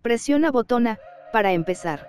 Presiona botón A para empezar.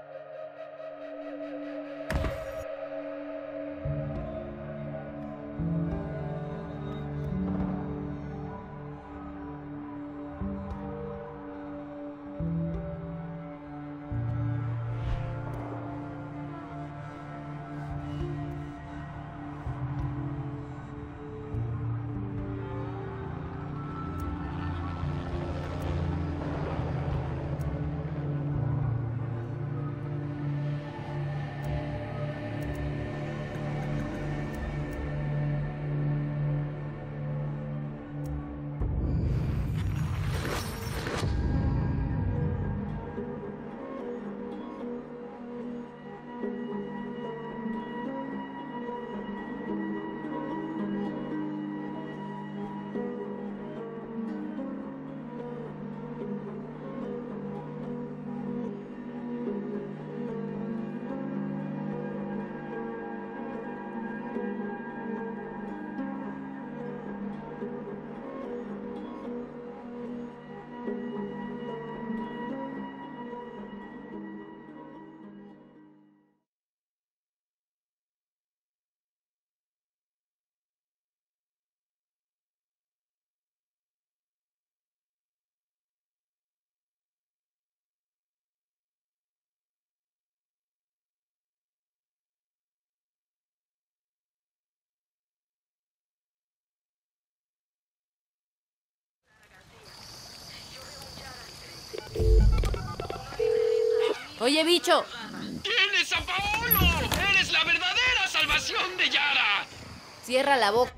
Oye, bicho. ¡Tienes a Paolo! ¡Eres la verdadera salvación de Yara! Cierra la boca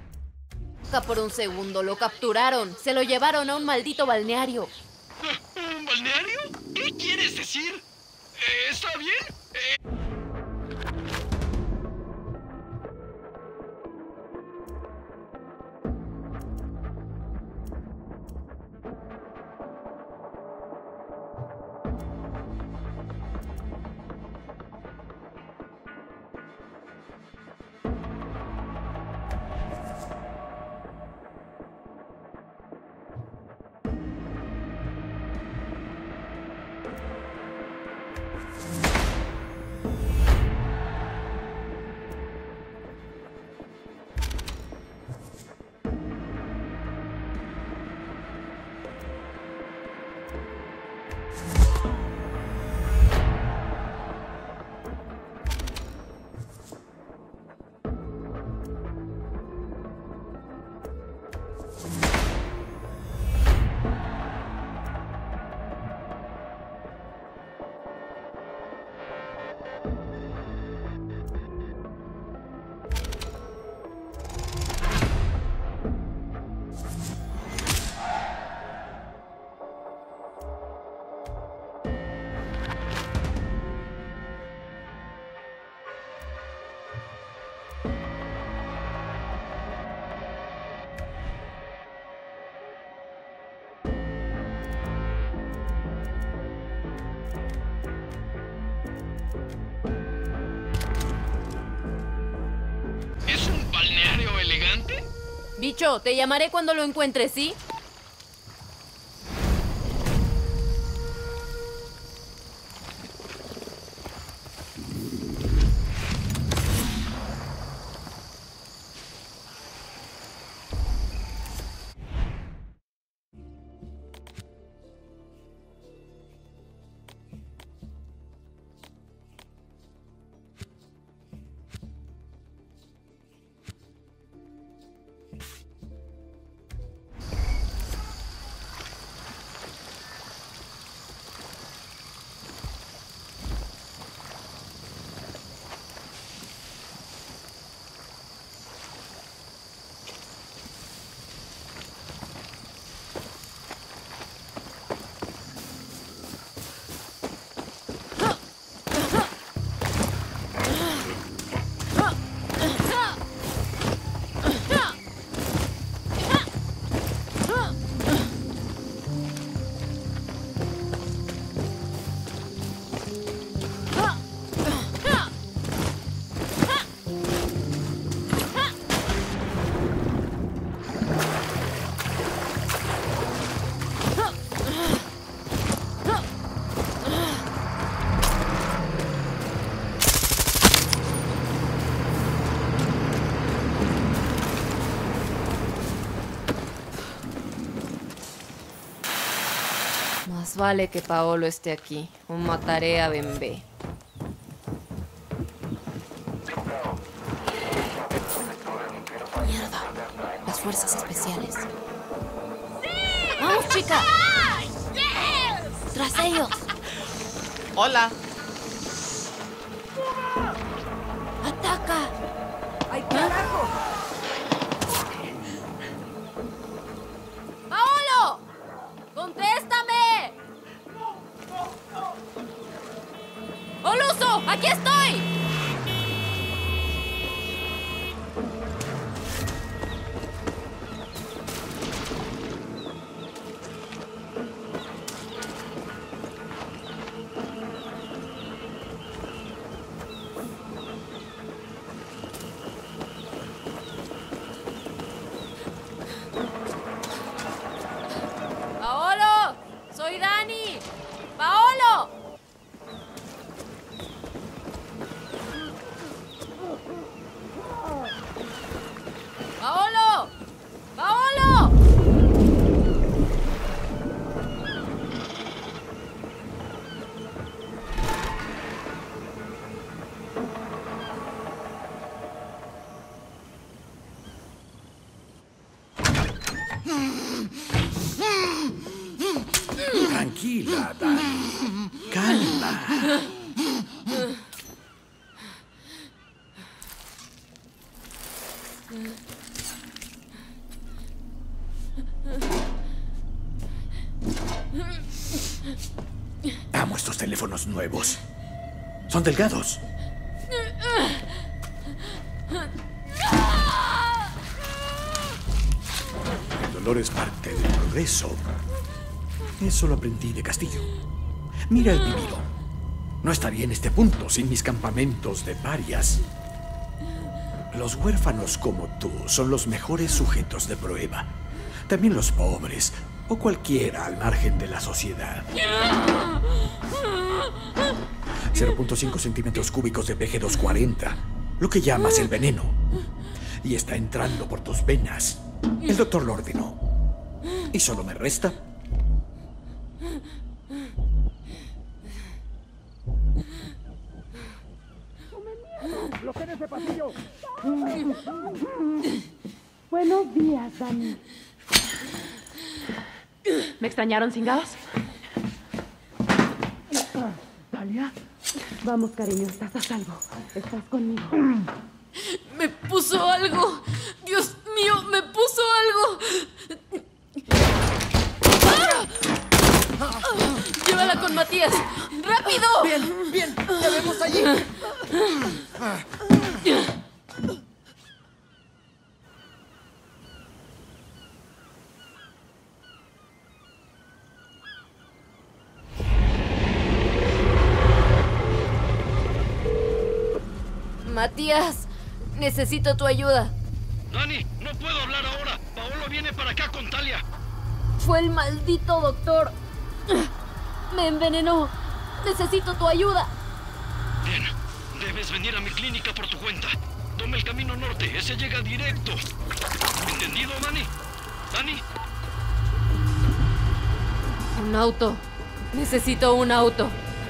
por un segundo. Lo capturaron. Se lo llevaron a un maldito balneario. ¿Un balneario? ¿Qué quieres decir? ¿Está bien? ¿Es un balneario elegante? Bicho, te llamaré cuando lo encuentres, ¿sí? Más vale que Paolo esté aquí, o mataré a Bembe. Mierda, las fuerzas especiales. ¡Vamos, chica! ¡Tras ellos! Hola. ¡Ataca! ¡Ay, carajo! ¡Paolo! ¡Contéstame! ¡Oluso! ¡Aquí estoy! ¡Paolo! ¡Soy Dani! ¡Paolo! ¡Paolo! ¡Paolo! Tranquila, Dani. Calma. Amo estos teléfonos nuevos. Son delgados. El dolor es parte del progreso. Eso lo aprendí de Castillo. Mira el vivido. No estaría en este punto sin mis campamentos de parias. Los huérfanos como tú son los mejores sujetos de prueba. También los pobres, o cualquiera al margen de la sociedad. 0.5 centímetros cúbicos de PG-240, lo que llamas el veneno. Y está entrando por tus venas. El doctor lo ordenó. Y solo me resta... ¡Bloqueen ese pasillo! Buenos días, Dani. ¿Me extrañaron, cingados? ¿Dalia? Vamos, cariño, estás a salvo. Estás conmigo. ¡Me puso algo! ¡Dios mío, me puso algo! ¡Ah! ¡Llévala con Matías! ¡Rápido! Bien, bien. Te vemos allí. Matías, necesito tu ayuda. Dani, no puedo hablar ahora. Paolo viene para acá con Talia. Fue el maldito doctor. Me envenenó. Necesito tu ayuda. Bien, debes venir a mi clínica por tu cuenta. Toma el camino norte, ese llega directo. ¿Entendido, Dani? ¿Dani? Un auto. Necesito un auto.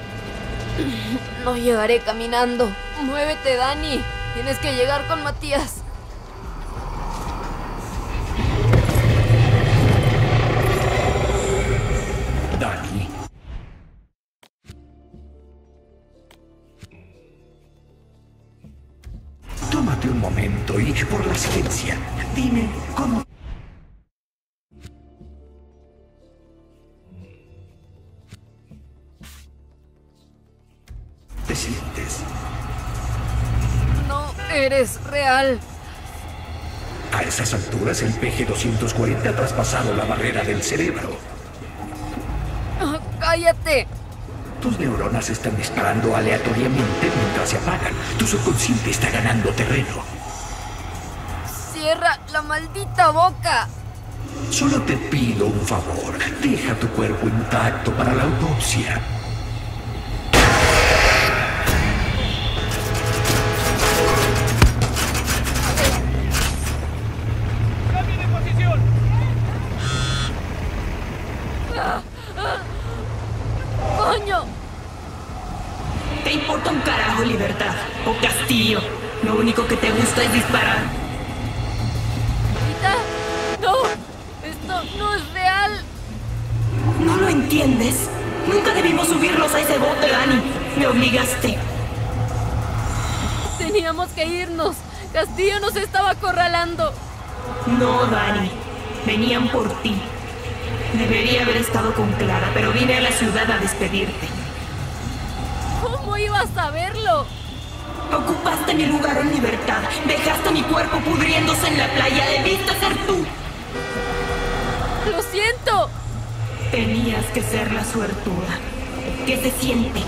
No llegaré caminando. Muévete, Dani. Tienes que llegar con Matías. Dani. Tómate un momento y, por la ciencia, dime cómo... ¿Te sientes? No eres real. A esas alturas, el PG-240 ha traspasado la barrera del cerebro. Ah, ¡cállate! Tus neuronas están disparando aleatoriamente mientras se apagan. Tu subconsciente está ganando terreno. ¡Cierra la maldita boca! Solo te pido un favor. Deja tu cuerpo intacto para la autopsia. ¡Cambie de posición! Lo único que te gusta es disparar. ¡Rita! ¡No! ¡Esto no es real! ¿No lo entiendes? Nunca debimos subirlos a ese bote, Dani. Me obligaste. Teníamos que irnos. Castillo nos estaba acorralando. No, Dani. Venían por ti. Debería haber estado con Clara, pero vine a la ciudad a despedirte. ¿Cómo ibas a saberlo? Ocupaste mi lugar en libertad. Dejaste mi cuerpo pudriéndose en la playa. Debiste ser tú. ¡Lo siento! Tenías que ser la suertuda. ¿Qué se siente?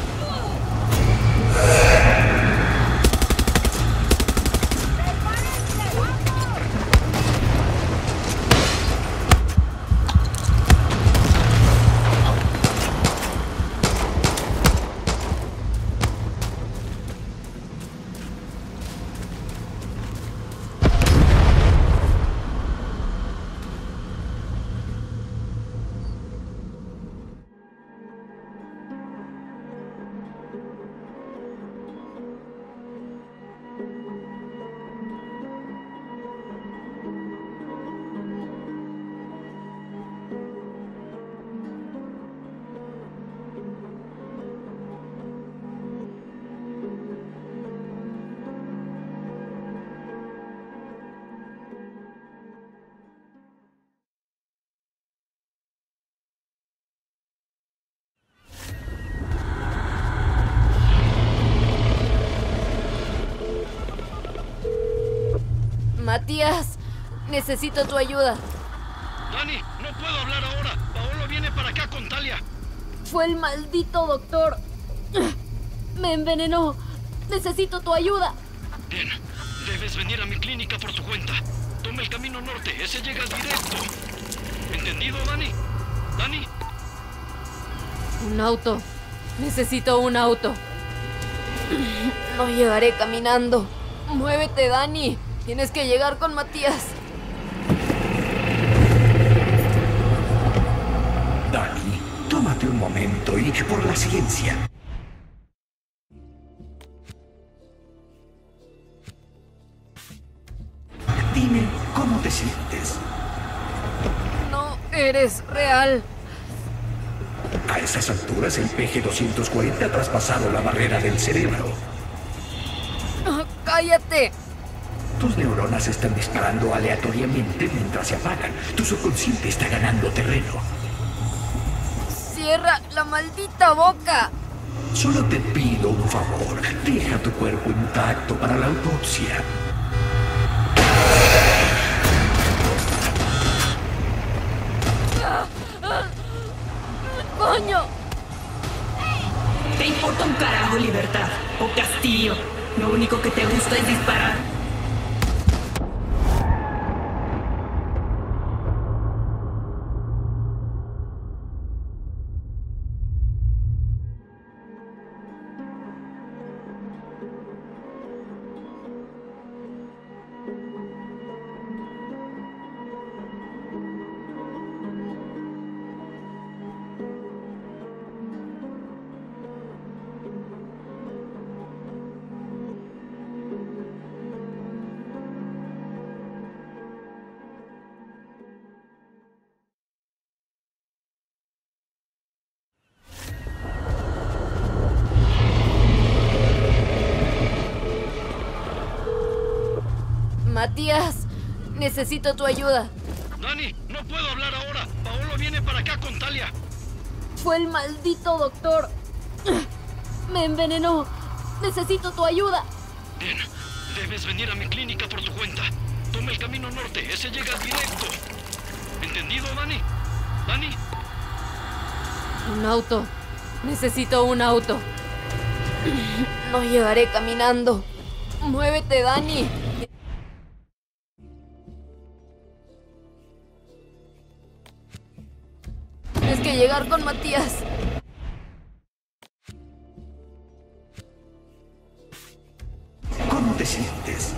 Matías, necesito tu ayuda. Dani, no puedo hablar ahora. Paolo viene para acá con Talia. Fue el maldito doctor. Me envenenó. Necesito tu ayuda. Bien, debes venir a mi clínica por tu cuenta. Toma el camino norte, ese llega directo. ¿Entendido, Dani? ¿Dani? Un auto. Necesito un auto. No llegaré caminando. Muévete, Dani. Tienes que llegar con Matías. Dani, tómate un momento y por la ciencia. Dime, ¿cómo te sientes? No eres real. A esas alturas, el PG-240 ha traspasado la barrera del cerebro. ¡Cállate! Tus neuronas están disparando aleatoriamente mientras se apagan. Tu subconsciente está ganando terreno. ¡Cierra la maldita boca! Solo te pido un favor. Deja tu cuerpo intacto para la autopsia. ¡Coño! ¿Te importa un carajo libertad o castillo? Lo único que te gusta es disparar. Matías, necesito tu ayuda. Dani, no puedo hablar ahora. Paolo viene para acá con Talia. Fue el maldito doctor. Me envenenó. Necesito tu ayuda. Bien, debes venir a mi clínica por tu cuenta. Toma el camino norte, ese llega directo. ¿Entendido, Dani? ¿Dani? Un auto. Necesito un auto. No llegaré caminando. Muévete, Dani. Tienes que llegar con Matías. ¿Cómo te sientes?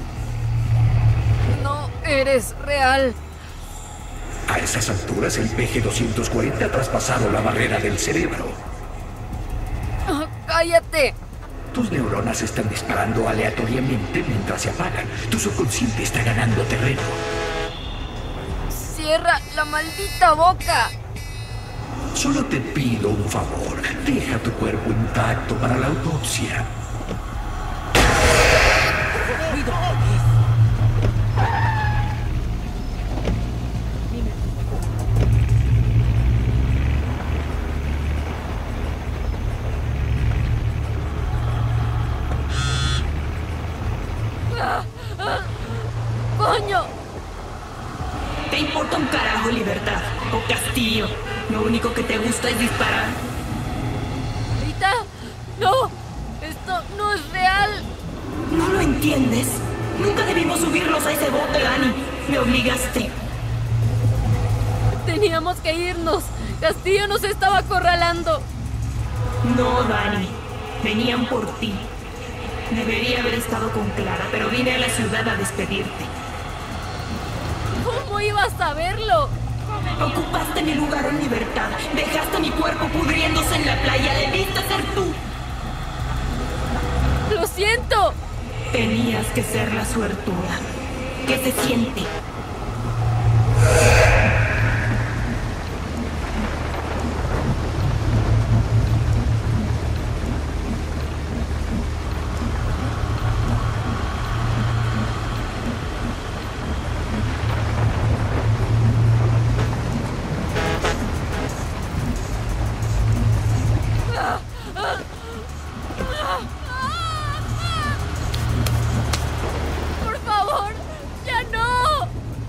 No eres real. A esas alturas, el PG-240 ha traspasado la barrera del cerebro. ¡Cállate! Tus neuronas están disparando aleatoriamente mientras se apagan. Tu subconsciente está ganando terreno. ¡Cierra la maldita boca! Solo te pido un favor. Deja tu cuerpo intacto para la autopsia. ¡Coño! ¿Te importa un carajo libertad o castillo? Lo único que te gusta es disparar. ¿Rita? ¡No! ¡Esto no es real! ¿No lo entiendes? Nunca debimos subirnos a ese bote, Dani. Me obligaste. Teníamos que irnos. Castillo nos estaba acorralando. No, Dani. Venían por ti. Debería haber estado con Clara, pero vine a la ciudad a despedirte. ¿Cómo iba a saberlo? Ocupaste mi lugar en libertad. Dejaste mi cuerpo pudriéndose en la playa. Debiste ser tú. ¡Lo siento! Tenías que ser la suertuda. ¿Qué se siente? ¡Por favor! ¡Ya no!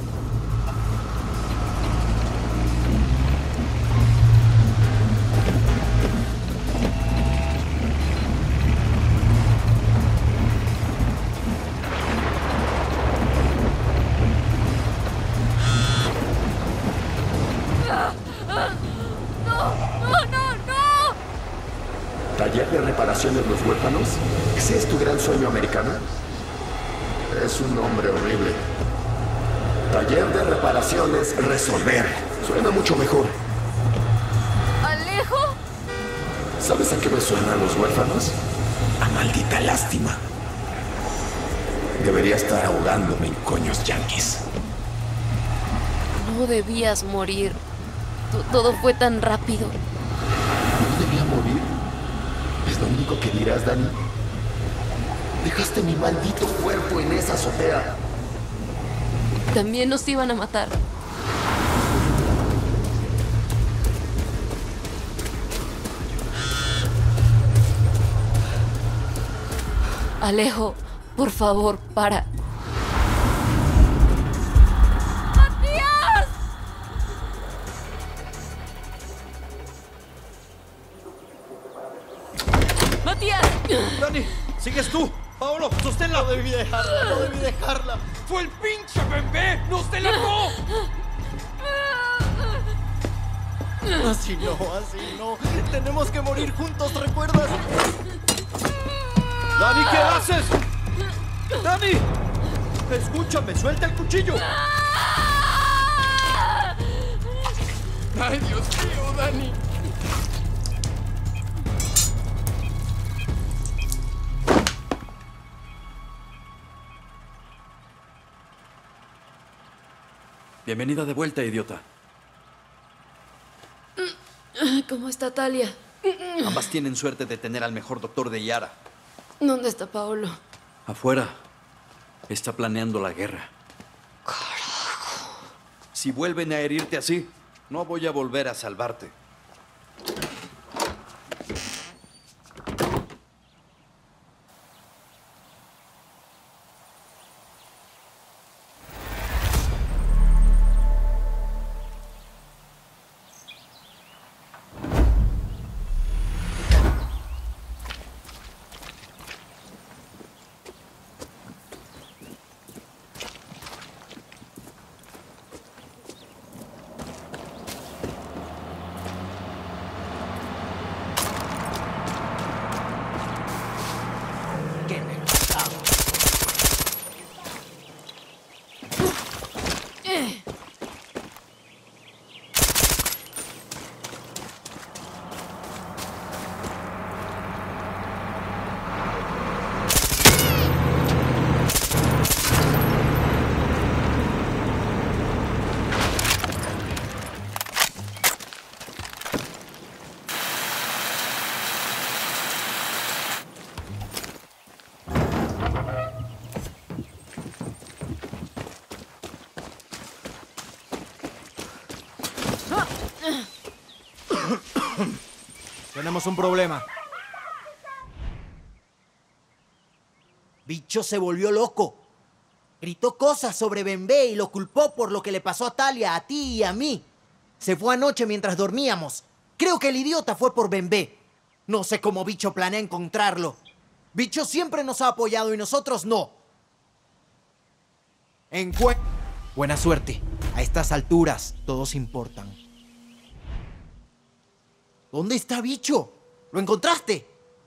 ¡No! ¿Taller de reparación de los huérfanos? ¿Ese es tu gran sueño americano? Es un nombre horrible. Taller de reparaciones resolver. Suena mucho mejor. ¿Alejo? ¿Sabes a qué me suenan los huérfanos? A maldita lástima. Debería estar ahogándome en coños yanquis. No debías morir. Todo fue tan rápido. ¿No debía morir? ¿Es lo único que dirás, Dani? Dejaste mi maldito cuerpo en esa azotea. También nos iban a matar. Alejo, por favor, para. ¡Matías! ¡Matías! Dani, ¿sigues tú? Paolo, sosténla. No debí dejarla. ¡Fue el pinche bebé! ¡Nos delató! Así no. Tenemos que morir juntos, ¿recuerdas? Dani, ¿qué haces? ¡Dani! Escúchame, suelta el cuchillo. ¡Ay, Dios mío, Dani! Bienvenida de vuelta, idiota. ¿Cómo está Talia? Ambas tienen suerte de tener al mejor doctor de Yara. ¿Dónde está Paolo? Afuera. Está planeando la guerra. Carajo. Si vuelven a herirte así, no voy a volver a salvarte. Tenemos un problema. Bicho se volvió loco. Gritó cosas sobre Bembe y lo culpó por lo que le pasó a Talia, a ti y a mí. Se fue anoche mientras dormíamos. Creo que el idiota fue por Bembe. No sé cómo Bicho planea encontrarlo. Bicho siempre nos ha apoyado y nosotros no. Buena suerte. A estas alturas, todos importan. ¿Dónde está Bicho? ¿Lo encontraste?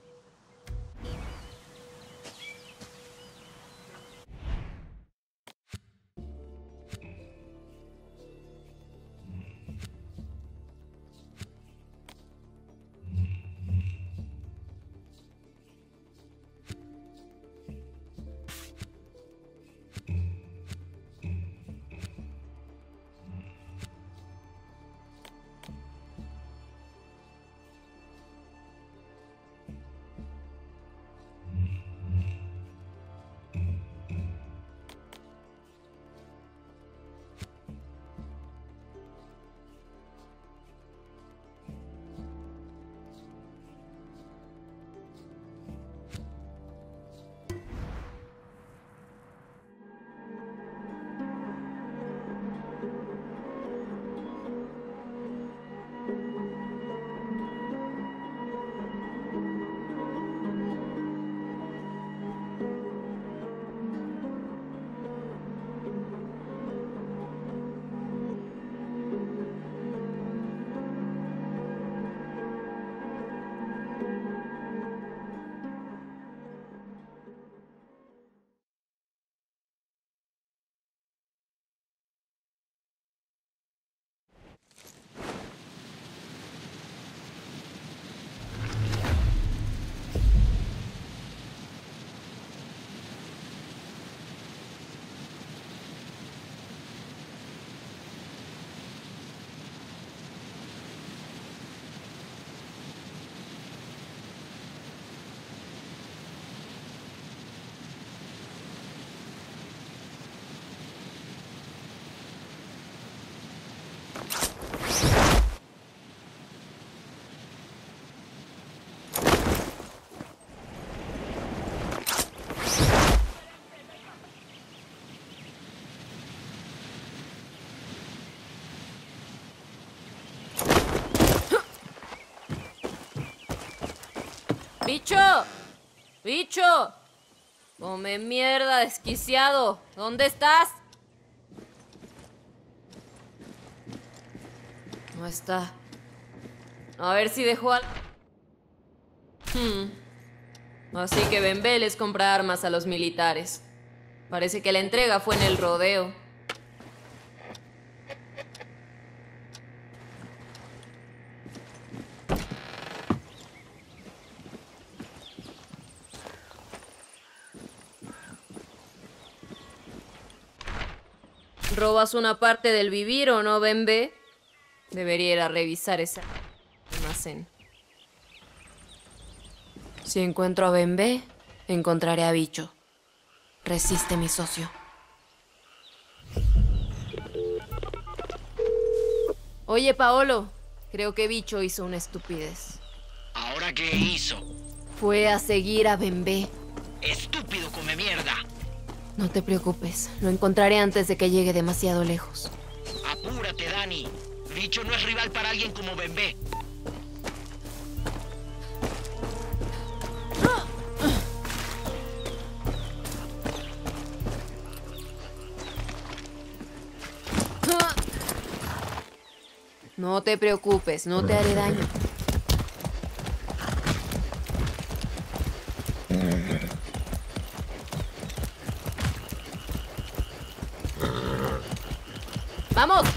¡Bicho! ¡Bicho! Come mierda, desquiciado. ¿Dónde estás? No está. A ver si dejó al... Así que Bembe les compra armas a los militares. Parece que la entrega fue en el rodeo. ¿Robas una parte del vivir o no, Bembe? Debería ir a revisar ese almacén. Si encuentro a Bembe, encontraré a Bicho. Resiste, mi socio. Oye, Paolo, creo que Bicho hizo una estupidez. ¿Ahora qué hizo? Fue a seguir a Bembe. ¡Estúpido come mierda! No te preocupes, lo encontraré antes de que llegue demasiado lejos. Apúrate, Dani. Bicho no es rival para alguien como Bembe. No te preocupes, no te haré daño. ¡Vamos!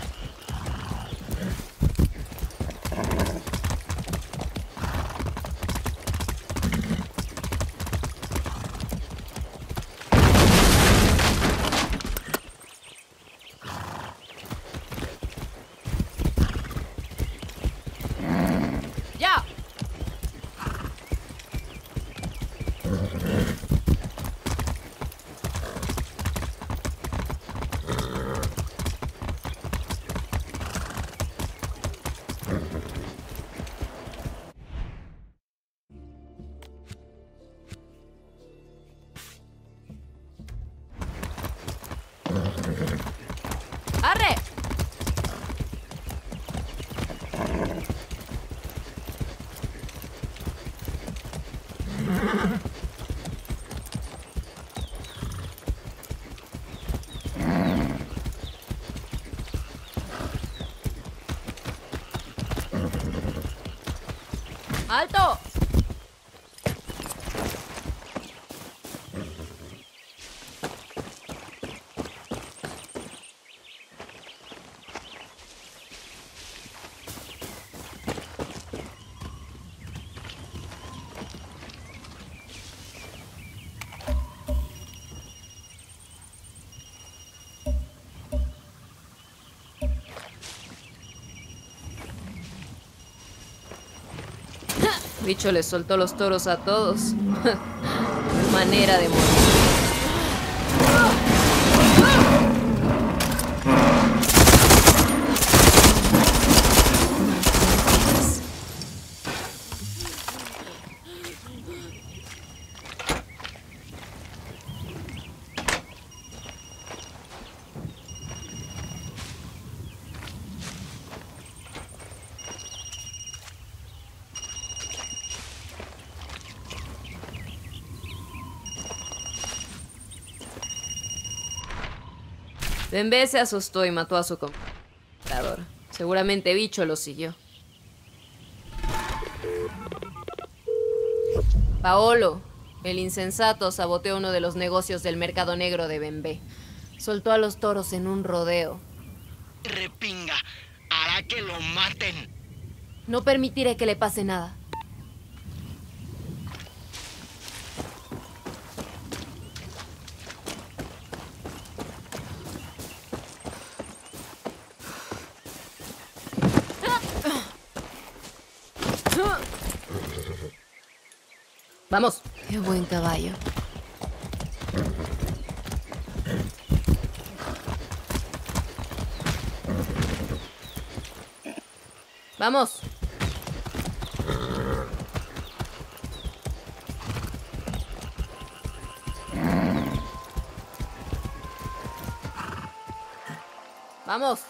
¡Alto! Bicho les soltó los toros a todos. Manera de morir. Bembe se asustó y mató a su comprador. Seguramente Bicho lo siguió. Paolo, el insensato, saboteó uno de los negocios del mercado negro de Bembe. Soltó a los toros en un rodeo. Repinga, hará que lo maten. No permitiré que le pase nada. Vamos. Qué buen caballo. Vamos. Vamos.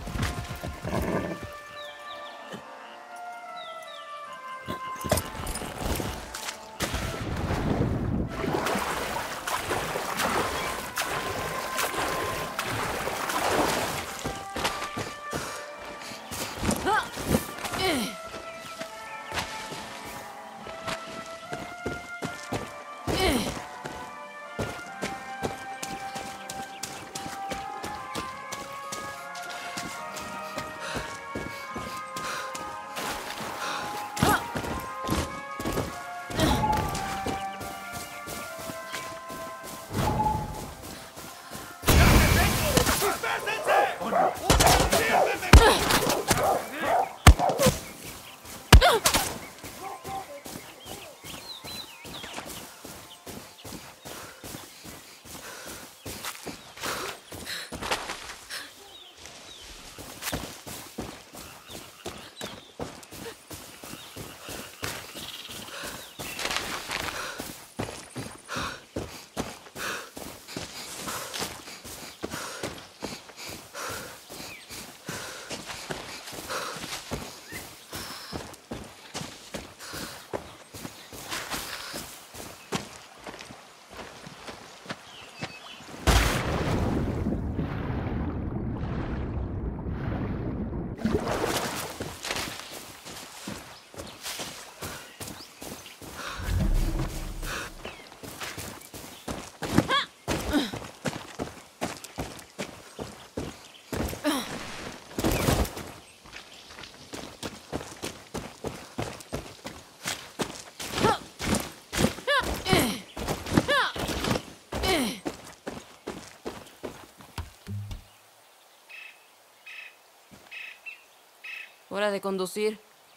Hora de conducir.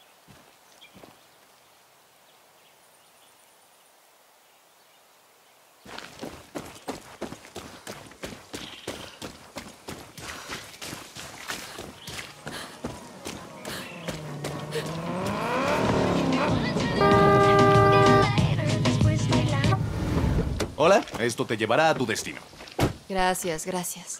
Hola, esto te llevará a tu destino. Gracias, gracias.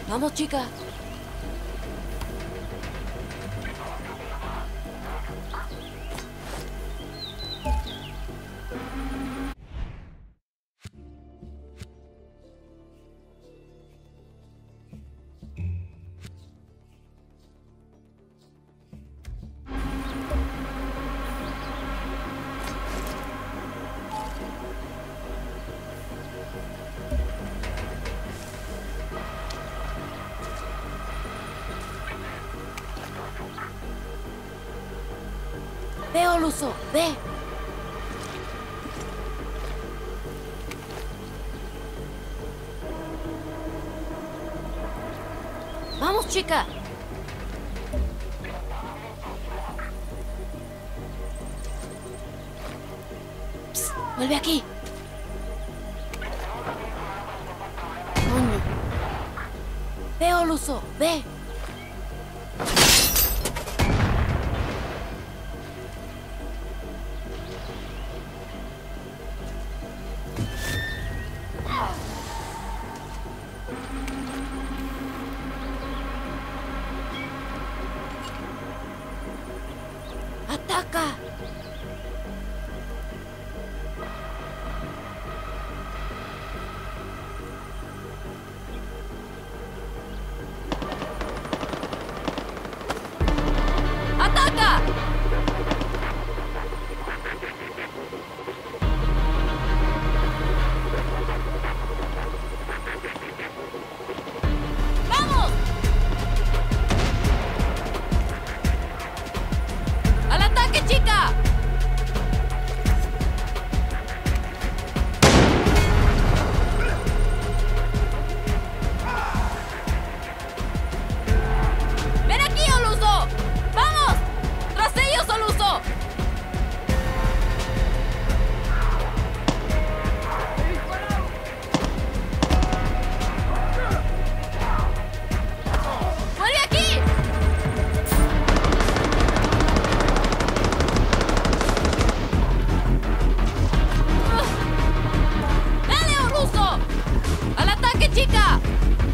Vamos, chica. Ve, Oluso, ve. Vamos, chica. Psst, vuelve aquí. Coño. Ve, Oluso, ve. ¡Ataca! ¡Ataca! ¡Vamos! ¡Al ataque, chica! ¡Ven aquí, Oluso! ¡Vamos! ¡Tras ellos, Oluso! ¡Vuelve aquí! ¡Dale, Oluso! ¡Al ataque, chica!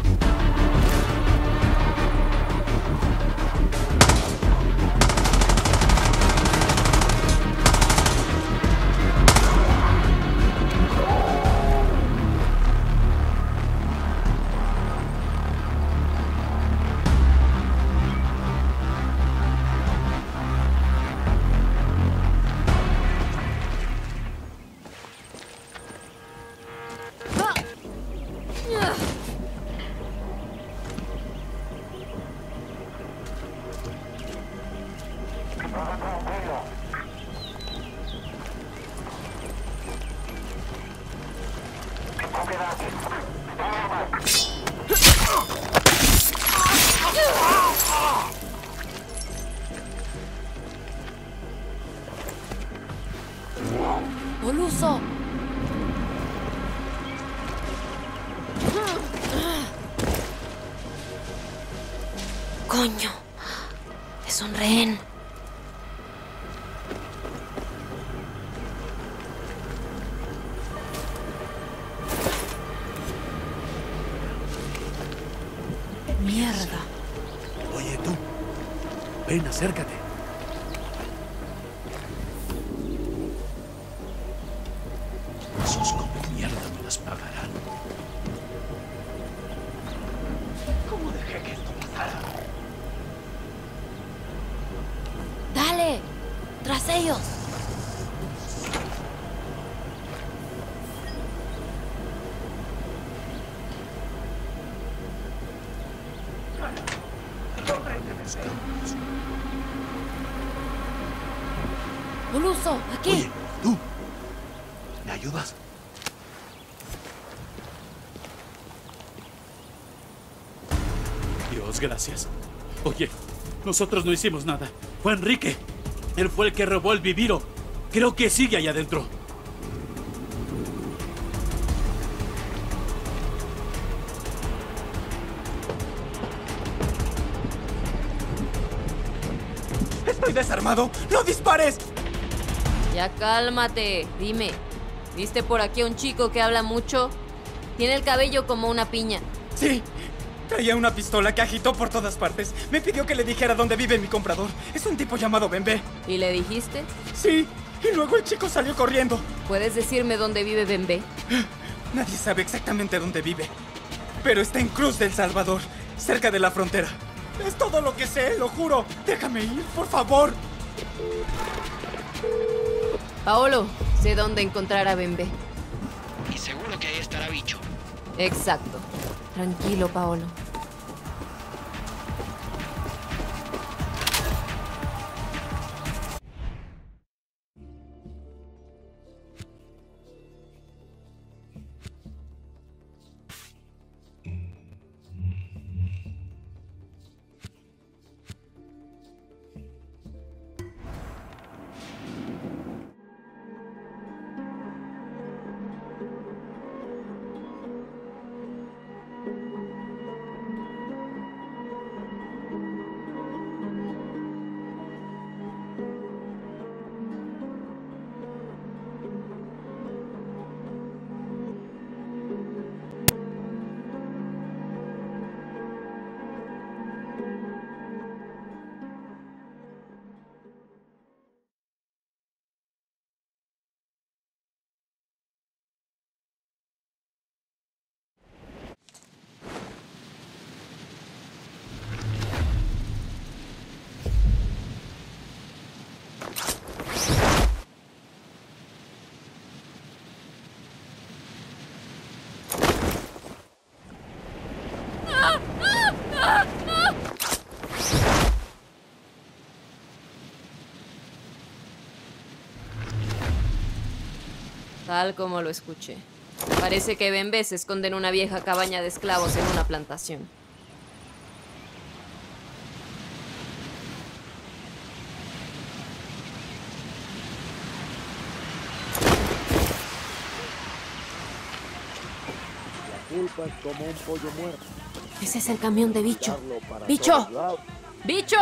Oluso. Coño. Es un rehén. Mierda. Oye, tú. Ven, acércate. Esos come mierda me las pagarán. ¿Cómo dejé que esto pasara? Dale. Tras ellos. Oluso, aquí. Oye, tú. ¿Me ayudas? Dios, gracias. Oye, nosotros no hicimos nada. Fue Enrique. Él fue el que robó el viviro. Creo que sigue allá adentro. ¡Estoy desarmado! ¡No dispares! Ya cálmate. Dime, ¿viste por aquí a un chico que habla mucho? Tiene el cabello como una piña. Sí, Traía una pistola que agitó por todas partes. Me pidió que le dijera dónde vive mi comprador. Es un tipo llamado Bembe. ¿Y le dijiste? Sí, y luego el chico salió corriendo. ¿Puedes decirme dónde vive Bembe? Nadie sabe exactamente dónde vive. Pero está en Cruz del Salvador, cerca de la frontera. Es todo lo que sé, lo juro. Déjame ir, por favor. Paolo, sé dónde encontrar a Bembe. Y seguro que ahí estará Bicho. Exacto. Tranquilo, Paolo. Tal como lo escuché. Parece que Bembe se esconde en una vieja cabaña de esclavos en una plantación. La culpa es como un pollo muerto. Ese es el camión de Bicho. ¡Bicho! ¡Bicho!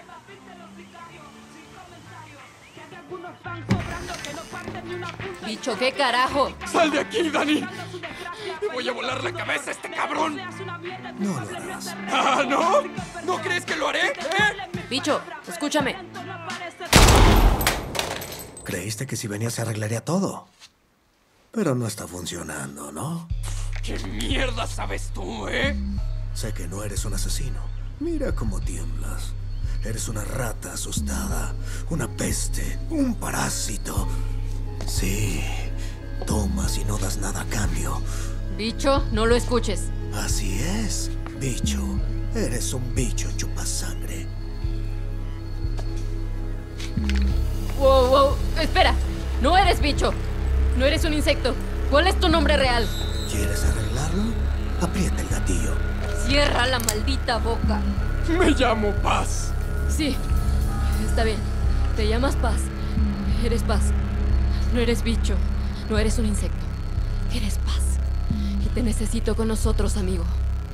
Bicho, ¿qué carajo? ¡Sal de aquí, Dani! ¡Le voy a volar la cabeza a este cabrón! No lo harás. ¡Ah, no! ¿No crees que lo haré? Bicho, escúchame. Creíste que si venía se arreglaría todo. Pero no está funcionando, ¿no? ¿Qué mierda sabes tú, eh? Sé que no eres un asesino. Mira cómo tiemblas. Eres una rata asustada, una peste, un parásito. Sí, tomas y no das nada a cambio. Bicho, no lo escuches. Así es, bicho. Eres un bicho chupasangre. Wow, wow, espera. No eres bicho. No eres un insecto. ¿Cuál es tu nombre real? ¿Quieres arreglarlo? Aprieta el gatillo. Cierra la maldita boca. Me llamo Paz. Sí, está bien. Te llamas Paz. Eres Paz. No eres bicho. No eres un insecto. Eres Paz. Y te necesito con nosotros, amigo.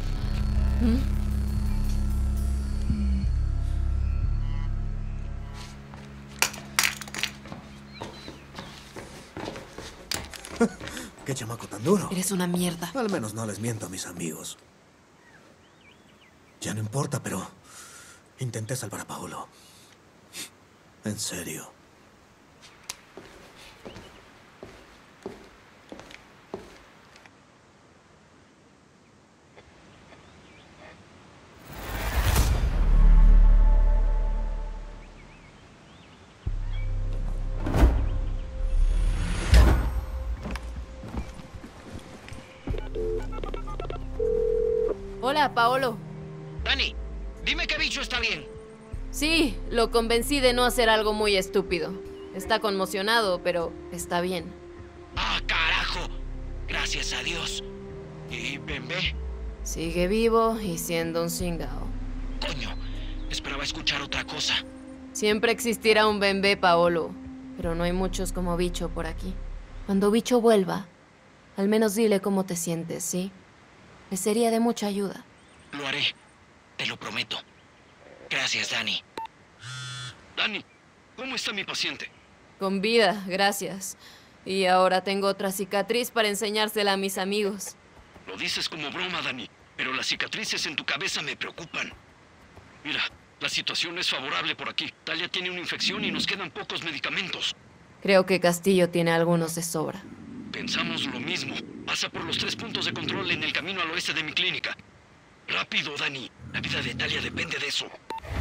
¡Qué chamaco tan duro! Eres una mierda. Al menos no les miento a mis amigos. Ya no importa, pero intenté salvar a Paolo. En serio. Hola, Paolo. Dani, dime que Bicho está bien. Sí, lo convencí de no hacer algo muy estúpido. Está conmocionado, pero está bien. ¡Ah, carajo! Gracias a Dios. ¿Y Bembe? Sigue vivo y siendo un cingao. Coño, esperaba escuchar otra cosa. Siempre existirá un Bembe, Paolo. Pero no hay muchos como Bicho por aquí. Cuando Bicho vuelva, al menos dile cómo te sientes, ¿sí? Le sería de mucha ayuda. Lo haré. Te lo prometo. Gracias, Dani. Dani, ¿cómo está mi paciente? Con vida, gracias. Y ahora tengo otra cicatriz para enseñársela a mis amigos. Lo dices como broma, Dani. pero las cicatrices en tu cabeza me preocupan. Mira, la situación es favorable por aquí. Talia tiene una infección y nos quedan pocos medicamentos. Creo que Castillo tiene algunos de sobra. Pensamos lo mismo. Pasa por los 3 puntos de control en el camino al oeste de mi clínica. Rápido, Dani. La vida de Talia depende de eso.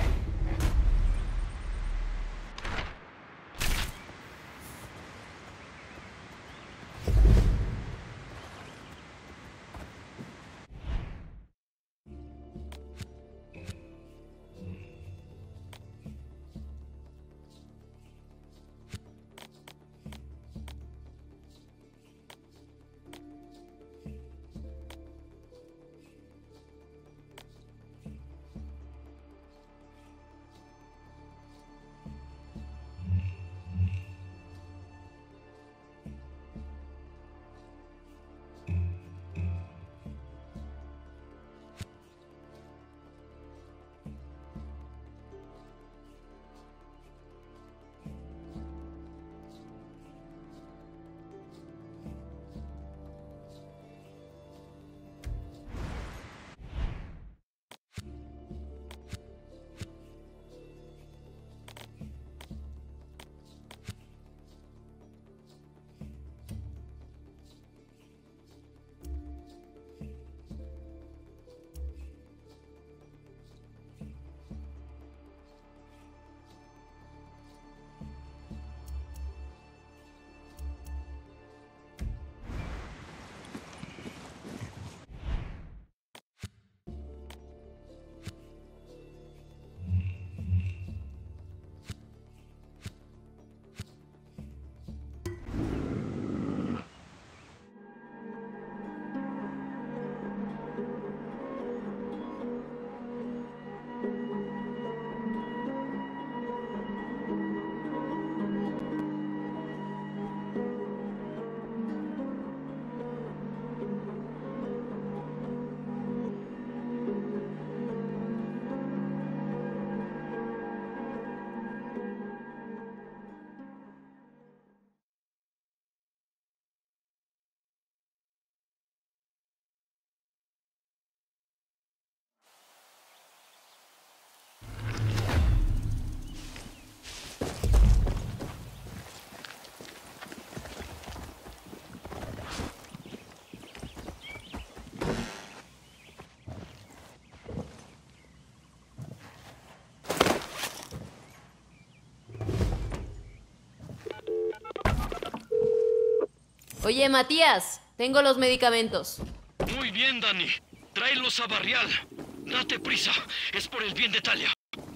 Oye, Matías, tengo los medicamentos. Muy bien, Dani. Tráelos a Barrial. Date prisa. Es por el bien de Talia.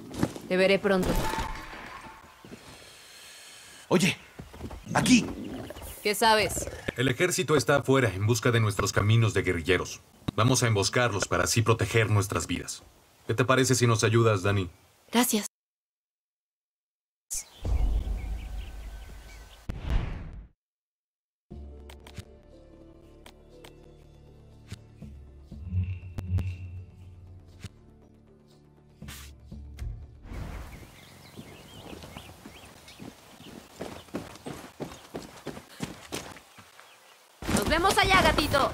Te veré pronto. Oye, aquí. ¿Qué sabes? El ejército está afuera en busca de nuestros caminos de guerrilleros. Vamos a emboscarlos para así proteger nuestras vidas. ¿Qué te parece si nos ayudas, Dani? Gracias. ¡Nos vemos allá, gatito!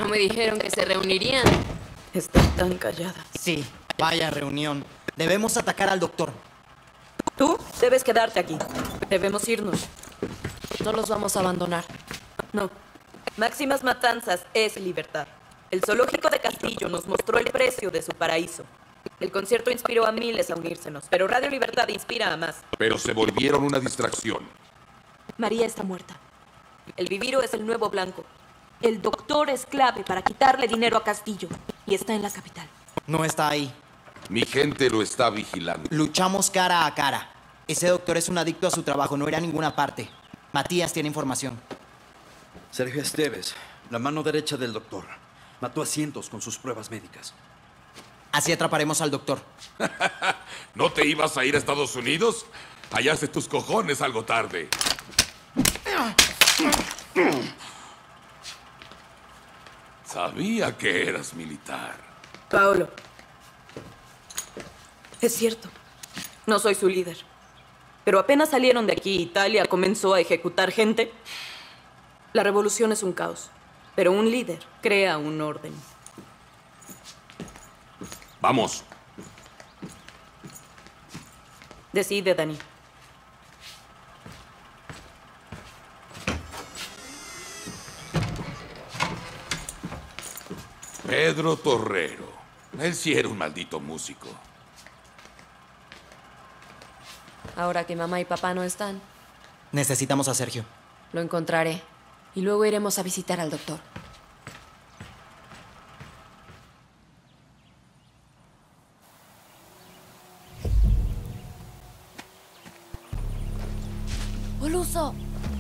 No me dijeron que se reunirían. Están tan calladas. Sí, vaya reunión. Debemos atacar al doctor. Tú debes quedarte aquí. Debemos irnos. No los vamos a abandonar. No. Máximas Matanzas es libertad. El zoológico de Castillo nos mostró el precio de su paraíso. El concierto inspiró a miles a unírsenos, pero Radio Libertad inspira a más. Pero se volvieron una distracción. María está muerta. El Viviro es el nuevo blanco. El doctor es clave para quitarle dinero a Castillo. Y está en la capital. No está ahí. Mi gente lo está vigilando. Luchamos cara a cara. Ese doctor es un adicto a su trabajo, no irá a ninguna parte. Matías tiene información. Sergio Esteves, la mano derecha del doctor. Mató a cientos con sus pruebas médicas. Así atraparemos al doctor. ¿No te ibas a ir a Estados Unidos? Hallaste tus cojones algo tarde. Sabía que eras militar. Paolo. Es cierto. No soy su líder. Pero apenas salieron de aquí, Italia comenzó a ejecutar gente. La revolución es un caos. Pero un líder crea un orden. Vamos. Decide, Dani. Pedro Torrero. Él sí era un maldito músico. Ahora que mamá y papá no están, Necesitamos a Sergio. lo encontraré. Y luego iremos a visitar al doctor. ¡Boluso!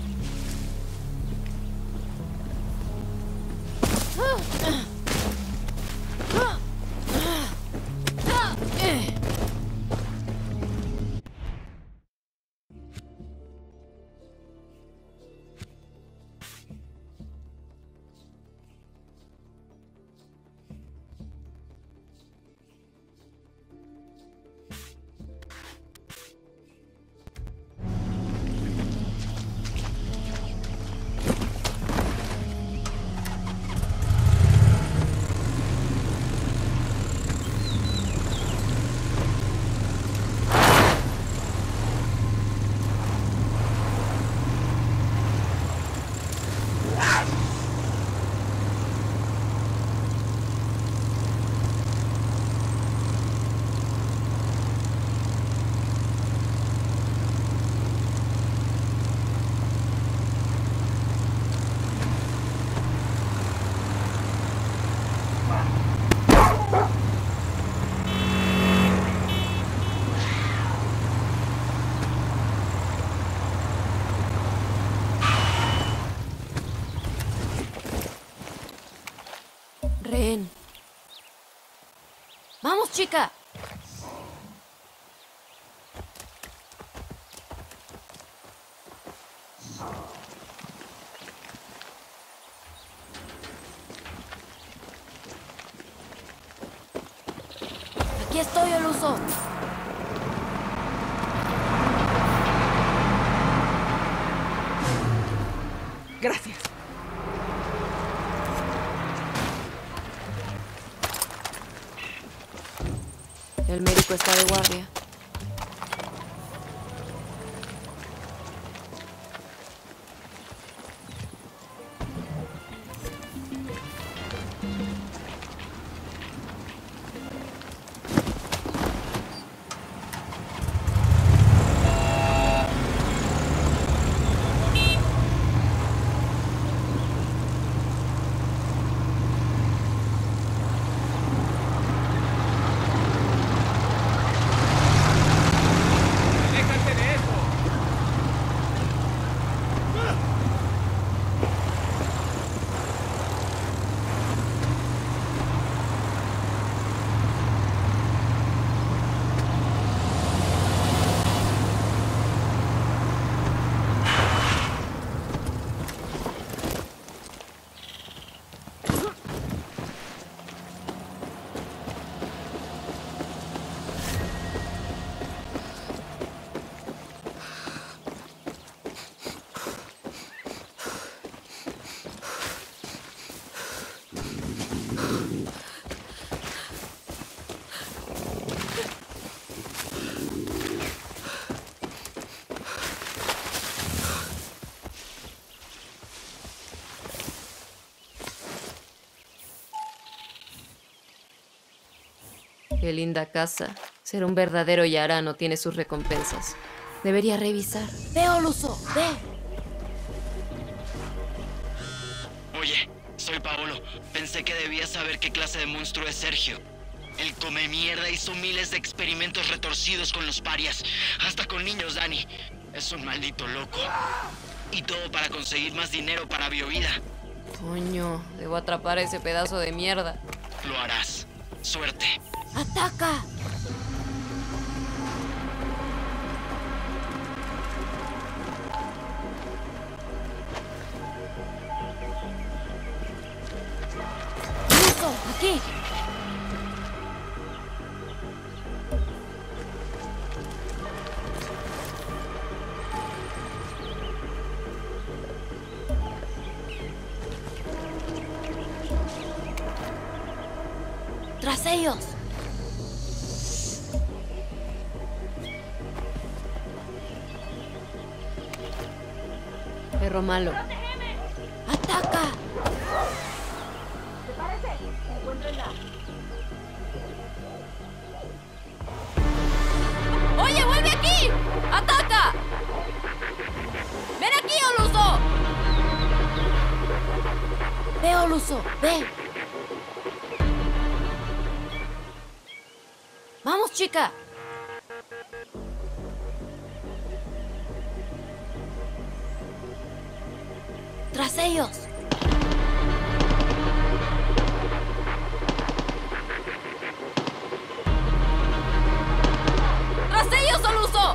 Rehén. ¡Vamos, chica! Aquí estoy, Oluso. Gracias. El médico está de guardia. Qué linda casa. Ser un verdadero yarano tiene sus recompensas. Debería revisar. ¡Ve, Oluso! ¡Ve! Oye, soy Paolo. Pensé que debías saber qué clase de monstruo es Sergio. El come mierda hizo miles de experimentos retorcidos con los parias. Hasta con niños, Dani. Es un maldito loco. Y todo para conseguir más dinero para Biovida. Coño, debo atrapar a ese pedazo de mierda. Lo harás. Suerte. ¡Ataca! ¡Listo! ¡Aquí! ¡Tras ellos! Perro malo. ¡Ataca! ¿Te parece? Encuéntrenla. ¡Oye, vuelve aquí! ¡Ataca! ¡Ven aquí, Oluso! ¡Ve, Oluso! ¡Ve! ¡Vamos, chica! ¡Tras ellos! ¡Tras ellos, Oluso!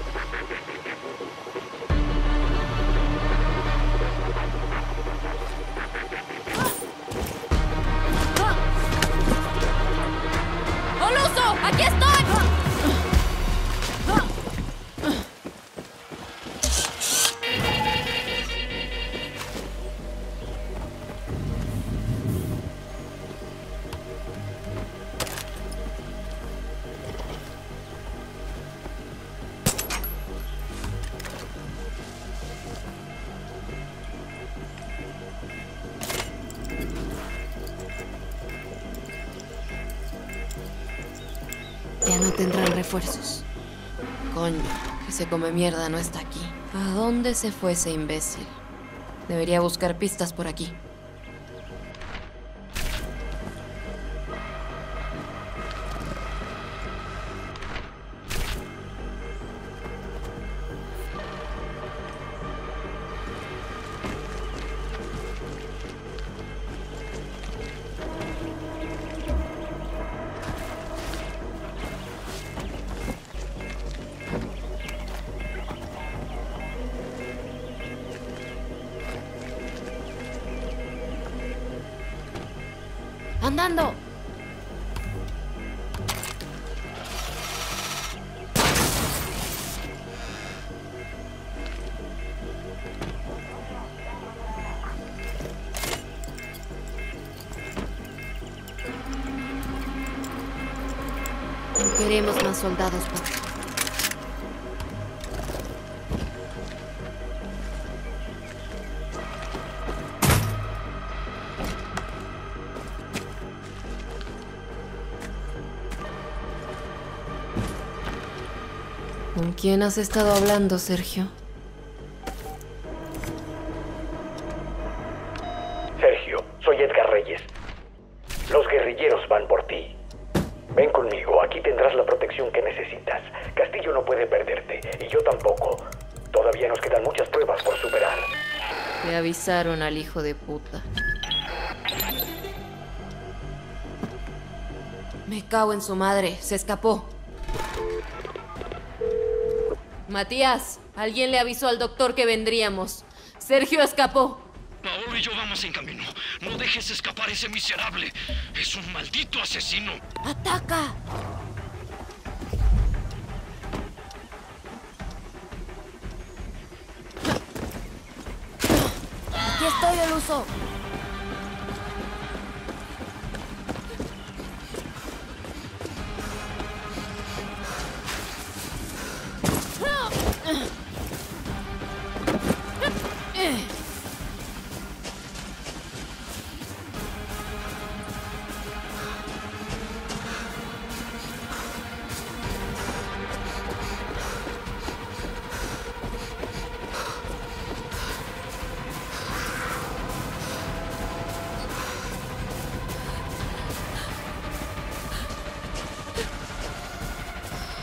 ¡Oluso! ¡Aquí estoy! Ya no tendrán refuerzos. Coño, ese come mierda no está aquí. ¿A dónde se fue ese imbécil? Debería buscar pistas por aquí. ¡Andando! No queremos más soldados, papá. ¿Con quién has estado hablando, Sergio? Sergio, soy Edgar Reyes. Los guerrilleros van por ti. Ven conmigo, aquí tendrás la protección que necesitas. Castillo no puede perderte, y yo tampoco. Todavía nos quedan muchas pruebas por superar. Le avisaron al hijo de puta. Me cago en su madre, se escapó. Matías, alguien le avisó al doctor que vendríamos. Sergio escapó. Paolo y yo vamos en camino. No dejes escapar a ese miserable. Es un maldito asesino. ¡Ataca! Aquí estoy, Oluso.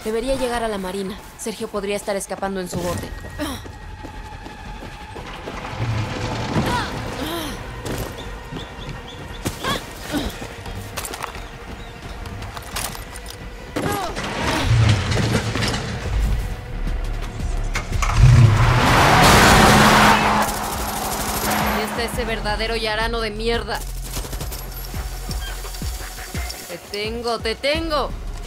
Debería llegar a la marina. Sergio podría estar escapando en su bote. Ese verdadero yarano de mierda. Te tengo, te tengo.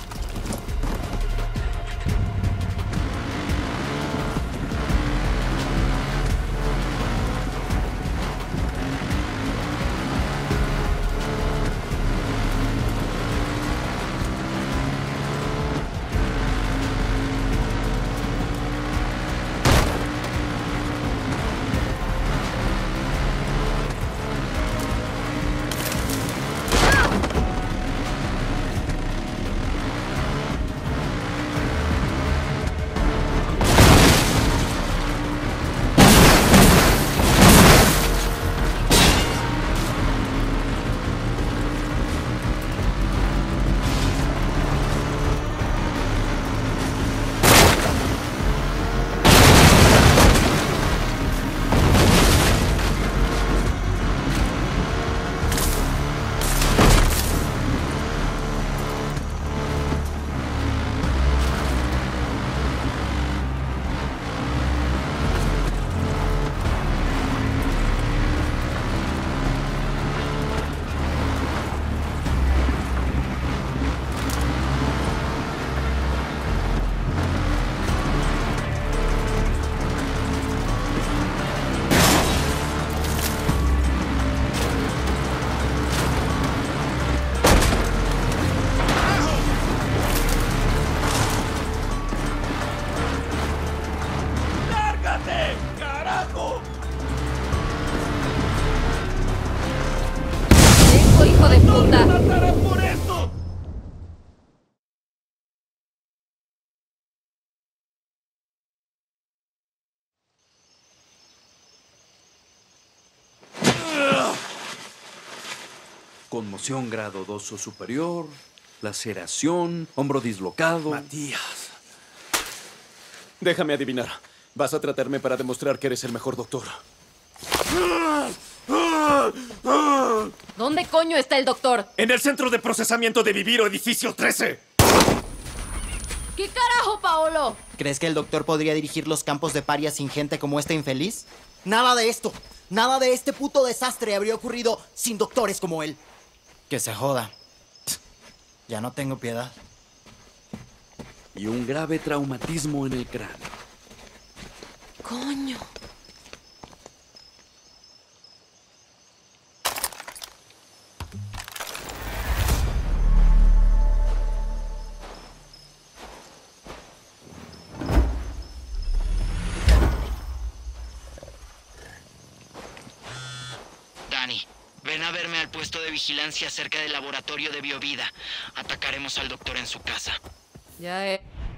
¡Hijo de puta! ¡Nos matarán por esto! Conmoción grado 2 o superior, laceración, hombro dislocado. Matías. Déjame adivinar. Vas a tratarme para demostrar que eres el mejor doctor. ¿Dónde coño está el doctor? En el centro de procesamiento de Viviro, edificio 13. ¿Qué carajo, Paolo? ¿Crees que el doctor podría dirigir los campos de parias sin gente como este infeliz? Nada de esto. Nada de este puto desastre habría ocurrido sin doctores como él. Que se joda. Ya no tengo piedad. Y un grave traumatismo en el cráneo. Coño. Dani, ven a verme al puesto de vigilancia cerca del laboratorio de biovida. Atacaremos al doctor en su casa. Ya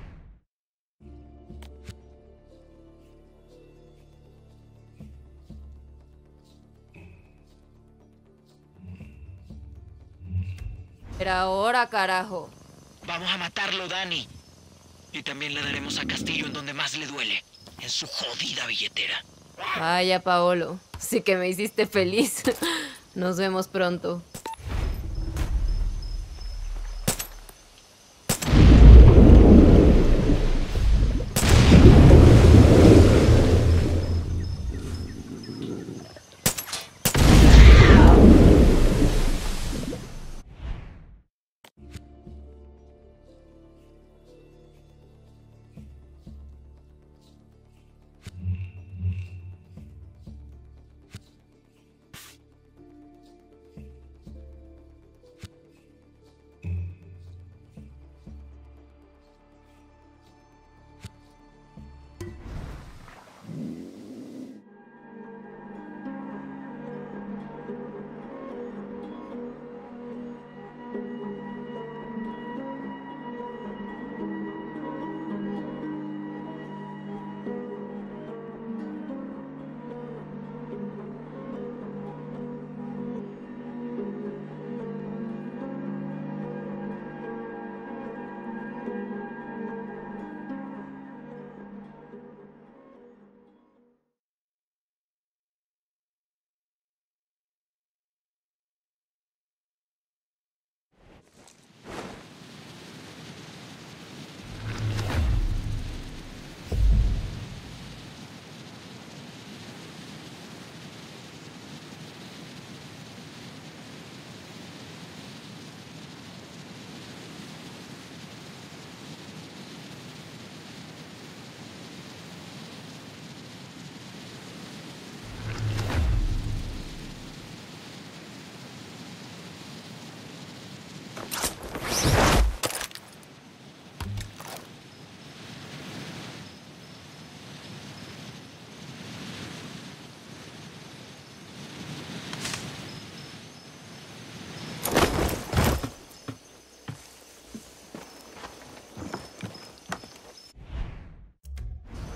Era ahora, carajo. Vamos a matarlo, Dani. Y también le daremos a Castillo en donde más le duele. En su jodida billetera. Vaya, Paolo. Sí que me hiciste feliz. Nos vemos pronto.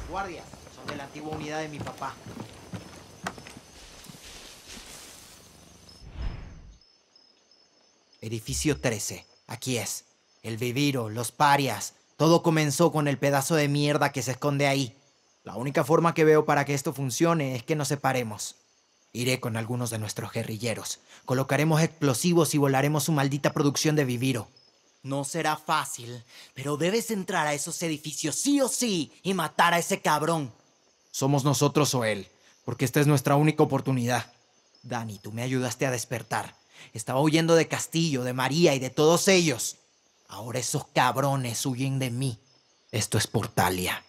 Guardia, son de la antigua unidad de mi papá. Edificio 13. Aquí es. El viviro, los parias. Todo comenzó con el pedazo de mierda que se esconde ahí. La única forma que veo para que esto funcione es que nos separemos. Iré con algunos de nuestros guerrilleros. Colocaremos explosivos y volaremos su maldita producción de viviro. No será fácil, pero debes entrar a esos edificios sí o sí y matar a ese cabrón. Somos nosotros o él, porque esta es nuestra única oportunidad. Dani, tú me ayudaste a despertar. Estaba huyendo de Castillo, de María y de todos ellos. Ahora esos cabrones huyen de mí. Esto es por Talia.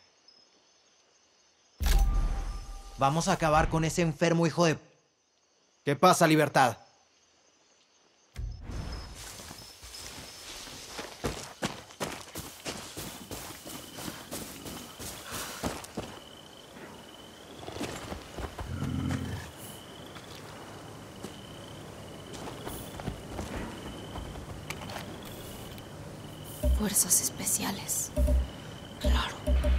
Vamos a acabar con ese enfermo hijo de... ¿Qué pasa, Libertad? Fuerzas especiales. Claro.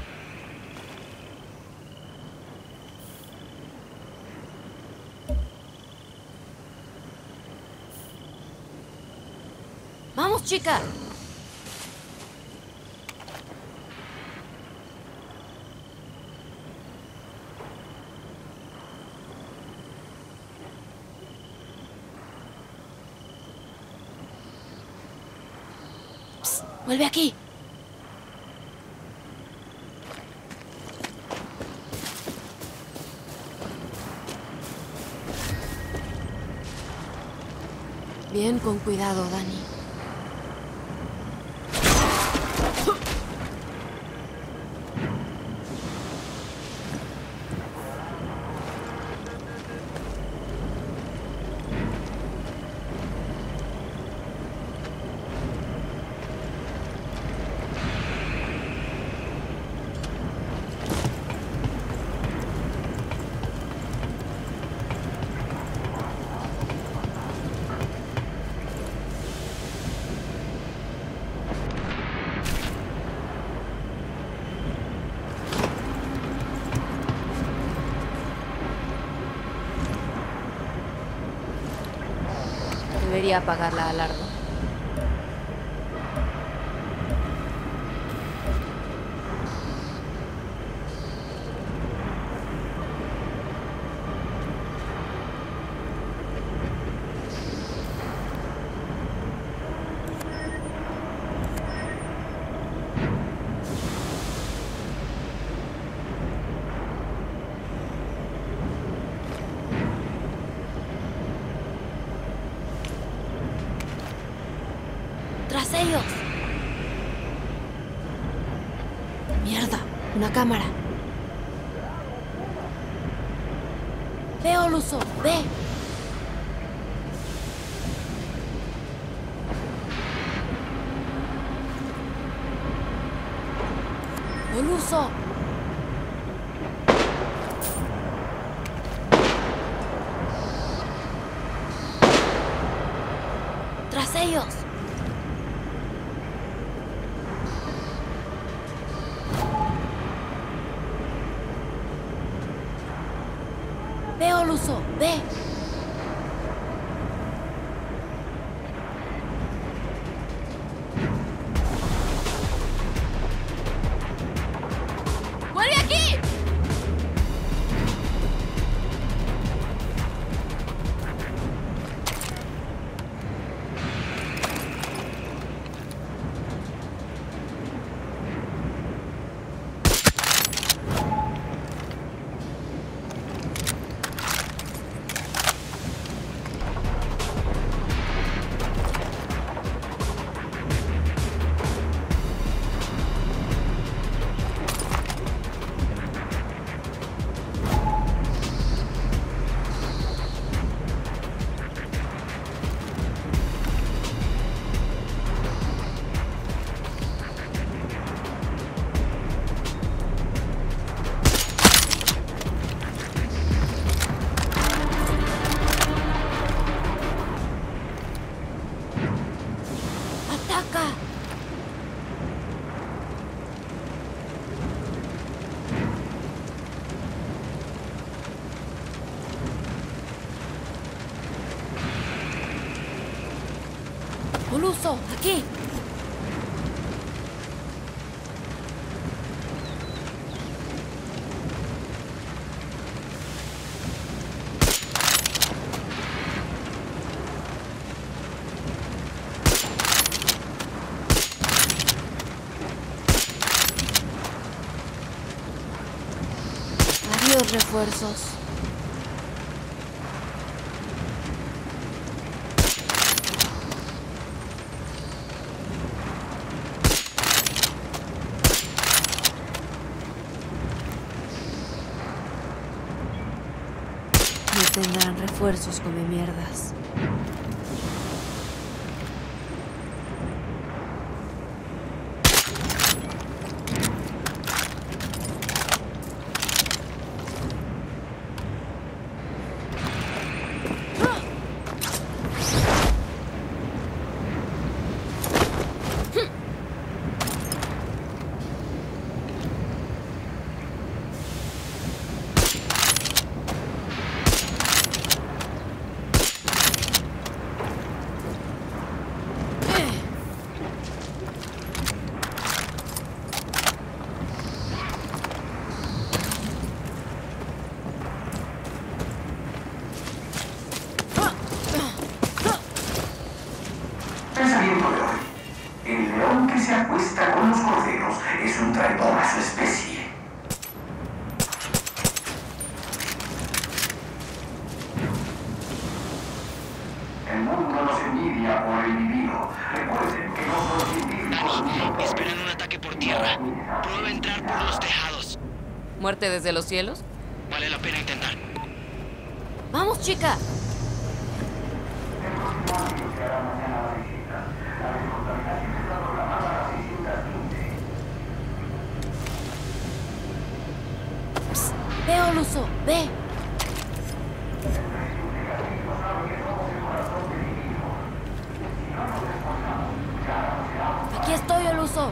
¡Vamos, chica! Psst, ¡vuelve aquí! Bien, con cuidado, Dani. Debería apagar la alarma. ¡Tras ellos! ¡Mierda! ¡Una cámara! ¡Ve, Oluso! ¡Ve! ¡Oluso! ¡Tras ellos! ¡Ve, Oluso! ¡Ve! ¡Vuelve aquí! Luso, aquí. Adiós, refuerzos. Tendrán refuerzos, come mierdas. Pensamiento de hoy. El león que se acuesta con los corderos es un traidor a su especie. El mundo nos envidia por el vivido. Recuerden que no son científicos. Esperan un ataque por tierra. Prueba entrar por los tejados. ¿Muerte desde los cielos? Vale la pena intentar. ¡Vamos, chica! Psst, veo, Luso, ve. Aquí estoy, Oluso.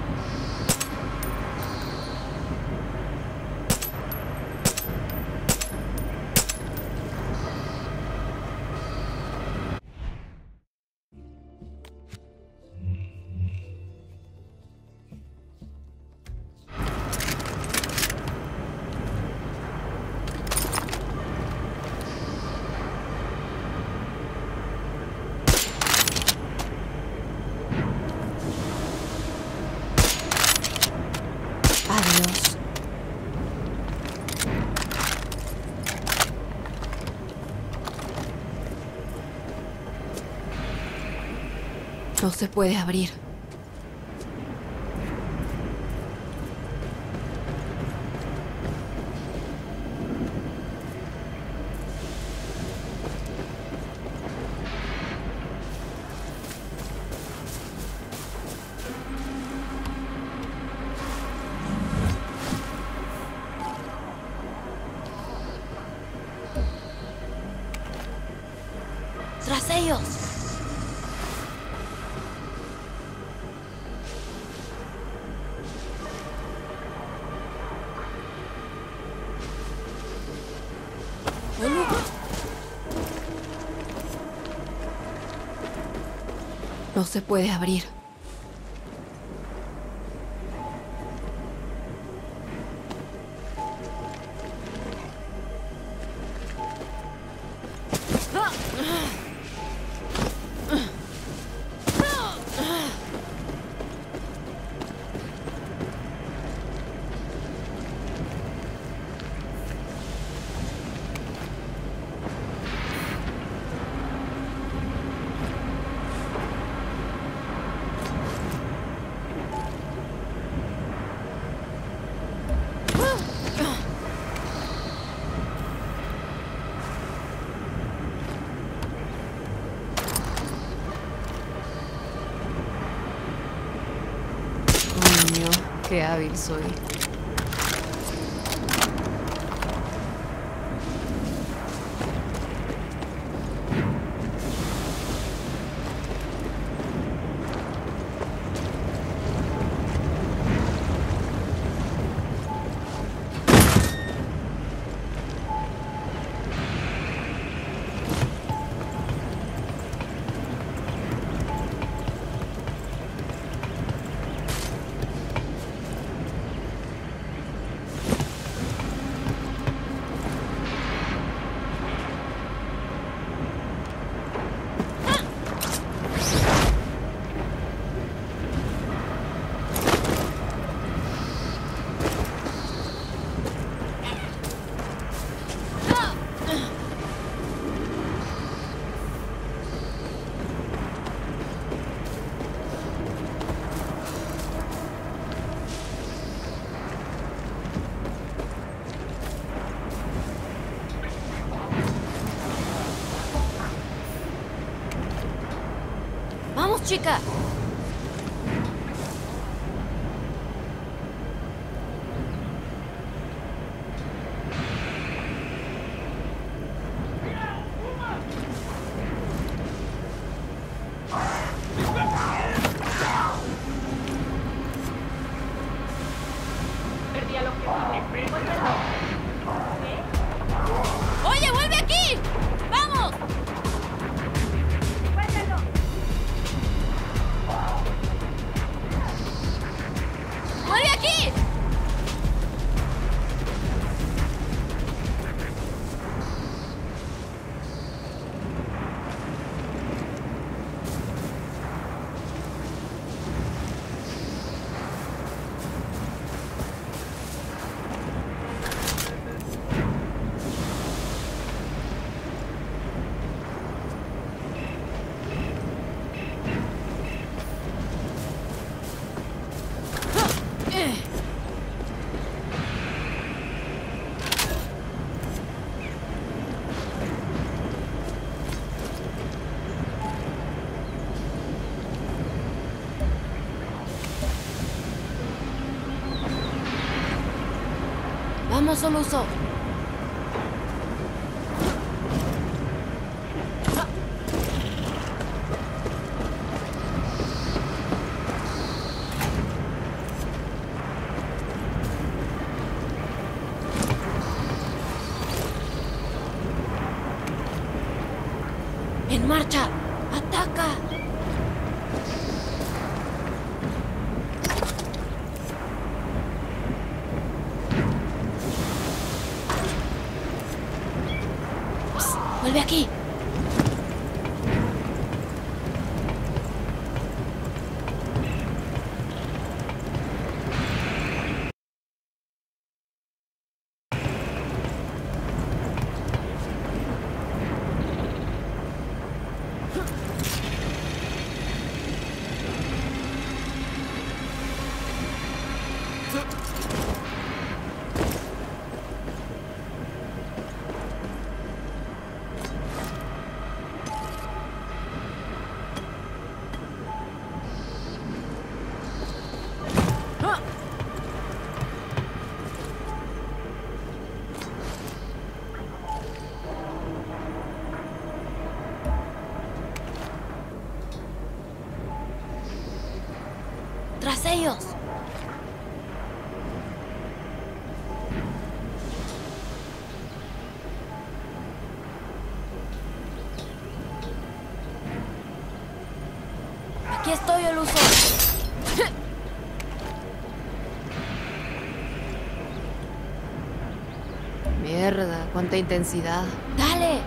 Adiós. No se puede abrir. ¡Tras ellos! No se puede abrir. Qué hábil soy. chica! ¡Oye, vuelve aquí! ¡Vamos! ¡Vuelve aquí! Vamos, Soluso. ¡En marcha! ¡Ataca! ¡Vuelve aquí! ¡Tras ellos! Aquí estoy, el uso. Mierda, cuánta intensidad. ¡Dale!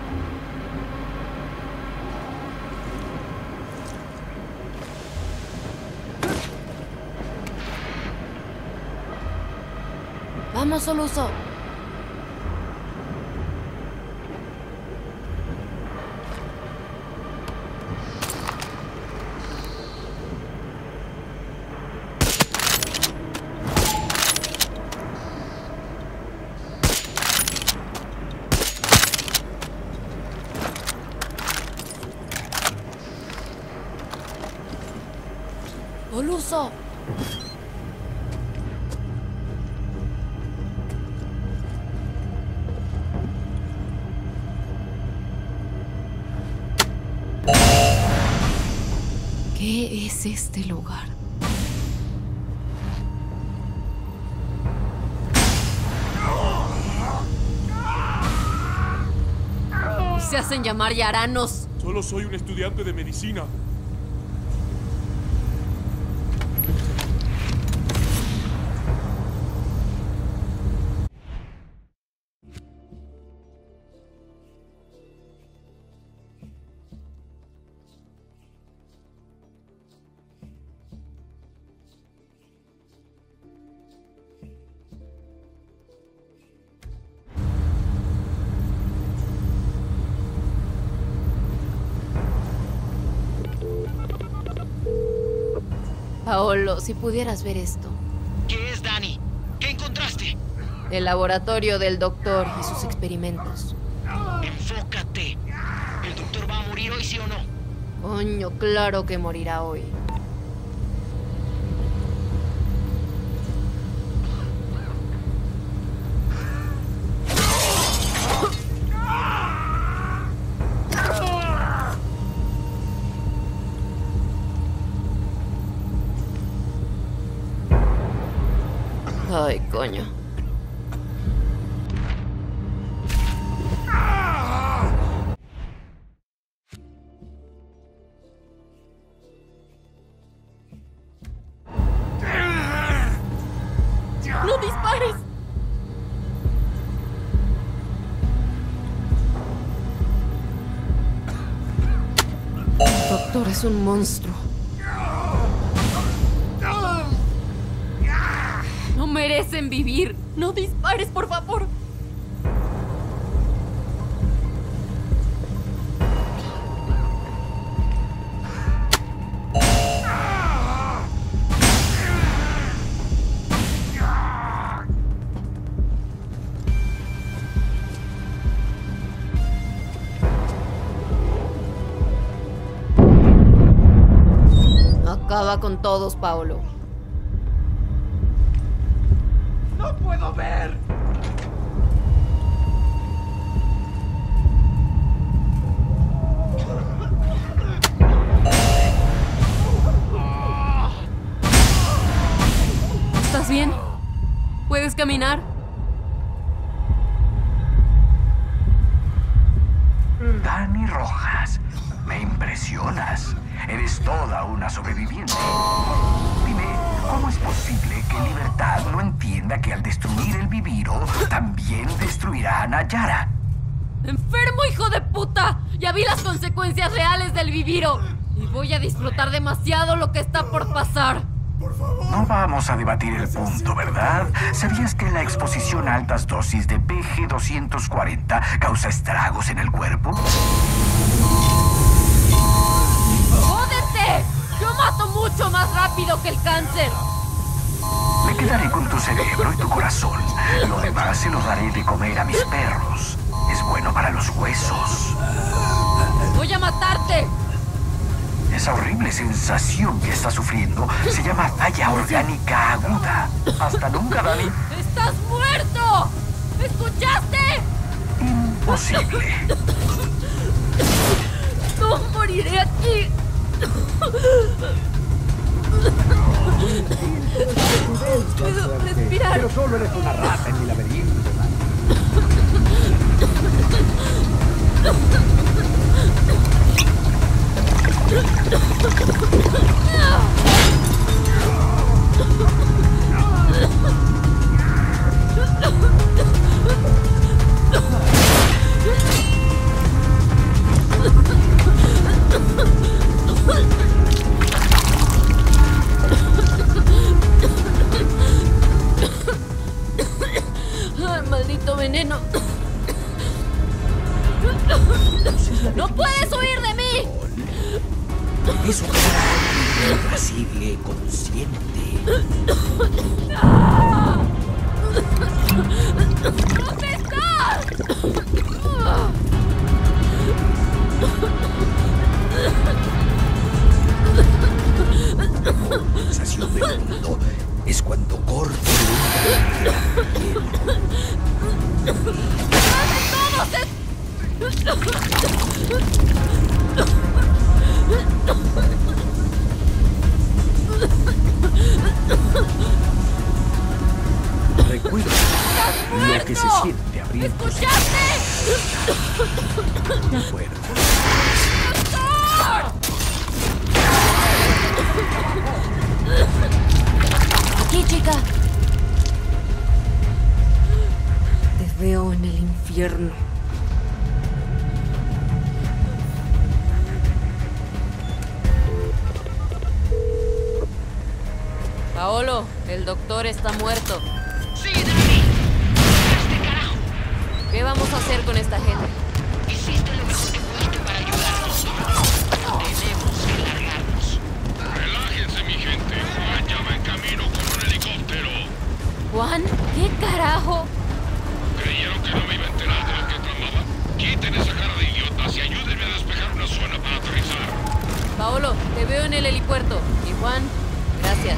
Vamos, Soluso. Soluso. ¿Qué es este lugar? Se hacen llamar yaranos. Solo soy un estudiante de medicina. Paolo, si pudieras ver esto. ¿Qué es, Dani? ¿Qué encontraste? El laboratorio del doctor y sus experimentos. Enfócate. ¿El doctor va a morir hoy, sí o no? Coño, claro que morirá hoy. Ay, coño. ¡No dispares! El doctor es un monstruo. No merecen vivir. No dispares, por favor. Acaba con todos, Paolo. ¡No puedo ver! ¿Estás bien? ¿Puedes caminar? Dani Rojas, me impresionas. Eres toda una sobreviviente. Dime, ¿cómo es posible que Libertad no entienda que al destruir el Viviro, también destruirá a Nayara? ¡Enfermo, hijo de puta! Ya vi las consecuencias reales del Viviro. Y voy a disfrutar demasiado lo que está por pasar. No vamos a debatir el punto, ¿verdad? ¿Sabías que la exposición a altas dosis de PG-240 causa estragos en el cuerpo? ¡Jódete! ¡Yo mato mucho más rápido que el cáncer! Me quedaré con tu cerebro y tu corazón. Lo demás se lo daré de comer a mis perros. Es bueno para los huesos. ¡Voy a matarte! Esa horrible sensación que estás sufriendo se llama falla orgánica aguda. Hasta nunca, Dani. ¡Estás muerto! ¿Escuchaste? Imposible. No moriré aquí. Puedo respirar. Pero solo eres una rata en mi laberinto. Maldito veneno. ¡No puedes huir de mí! Eso es irascible, consciente. ¿Dónde estás? La sensación del mundo es cuando corto Recuerda lo que se siente abrir. ¿Escuchaste? De acuerdo. Aquí, chica. Te veo en el infierno. Paolo, el doctor está muerto. Sí, Dani. Este carajo. ¿Qué vamos a hacer con esta gente? Hiciste lo mejor que pudiste para ayudarnos. Tenemos que largarnos. Relájense, mi gente. Juan ya va en camino con un helicóptero. ¿Juan? ¿Qué carajo? ¿Creyeron que no me iba a enterar de lo que tramaba? Quiten esa cara de idiotas y ayúdenme a despejar una zona para aterrizar. Paolo, te veo en el helipuerto. Y Juan, gracias.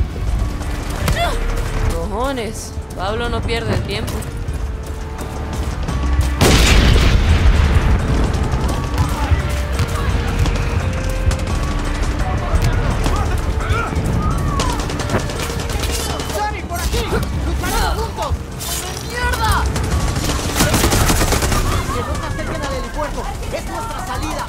Cojones, Pablo no pierde el tiempo. ¡Dani, por aquí! ¡Lucharemos juntos! ¡Mierda! Que no se acerquen al helipuerto. ¡Es nuestra salida!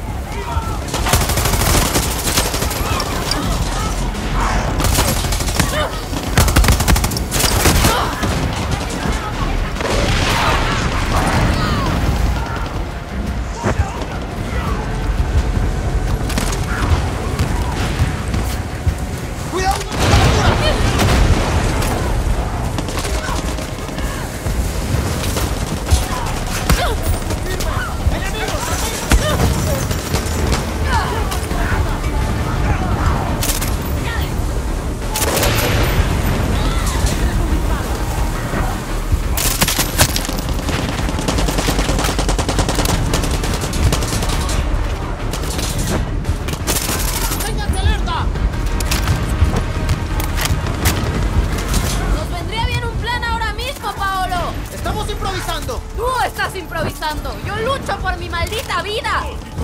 Improvisando. Yo lucho por mi maldita vida.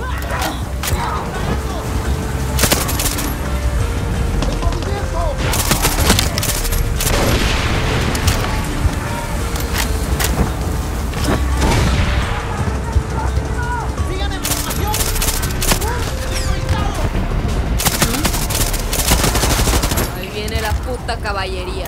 ¡Sigan en formación! Ahí viene la puta caballería.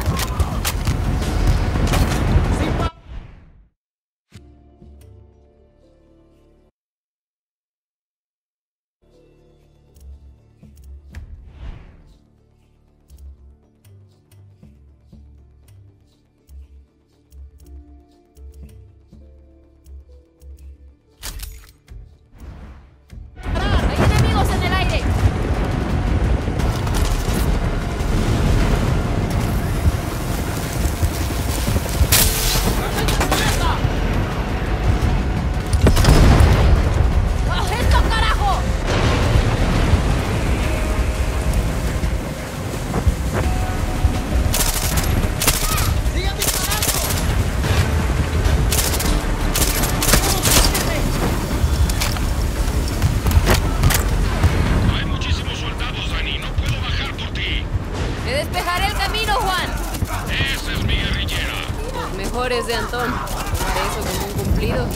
De Antón. Tomaré eso como un cumplido.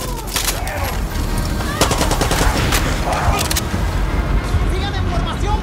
¡Sigan en formación!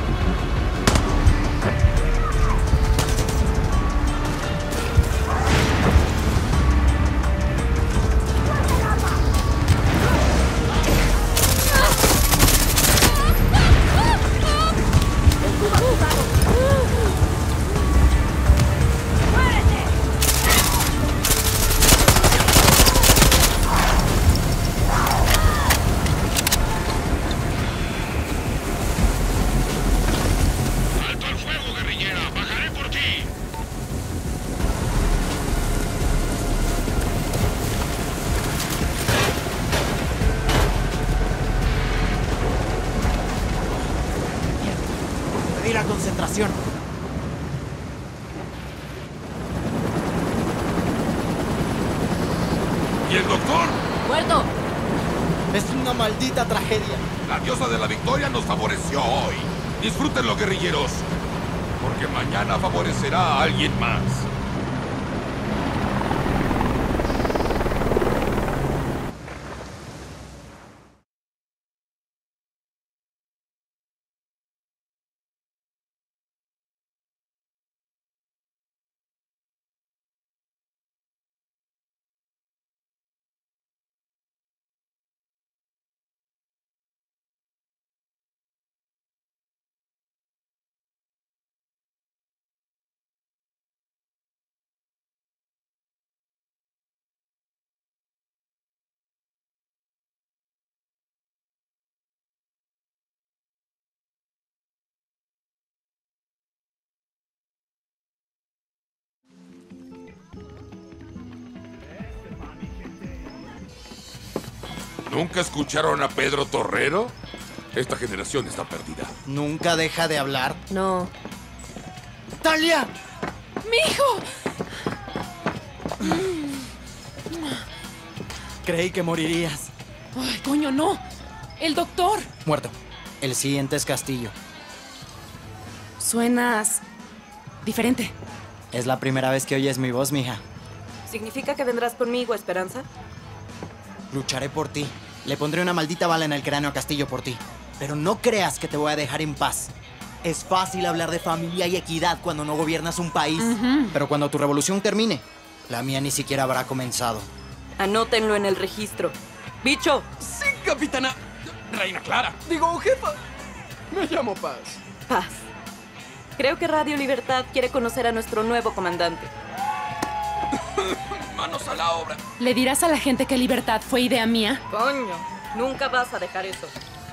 La concentración. ¿Y el doctor? ¡Muerto! Es una maldita tragedia. La diosa de la victoria nos favoreció hoy. Disfrútenlo, guerrilleros, porque mañana favorecerá a alguien más. ¿Nunca escucharon a Pedro Torrero? Esta generación está perdida. ¿Nunca deja de hablar? No. ¡Talia! ¡Mi hijo! Creí que morirías. ¡Ay, coño, no! ¡El doctor! Muerto. El siguiente es Castillo. Suenas... diferente. Es la primera vez que oyes mi voz, mija. ¿Significa que vendrás conmigo, Esperanza? Lucharé por ti. Le pondré una maldita bala en el cráneo a Castillo por ti. Pero no creas que te voy a dejar en paz. Es fácil hablar de familia y equidad cuando no gobiernas un país. Pero cuando tu revolución termine, la mía ni siquiera habrá comenzado. Anótenlo en el registro. ¡Bicho! Sí, capitana. Reina Clara. Digo, jefa. Me llamo Paz. Paz. Creo que Radio Libertad quiere conocer a nuestro nuevo comandante. Manos a la obra. ¿Le dirás a la gente que Libertad fue idea mía? Coño, nunca vas a dejar eso.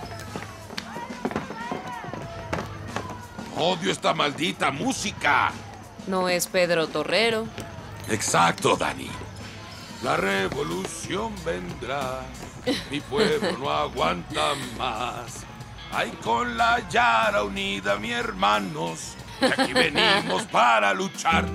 Odio esta maldita música. No es Pedro Torrero. Exacto, Dani. La revolución vendrá. Mi pueblo no aguanta más. Ay, con la Yara unida, mi hermanos. Y aquí venimos para luchar.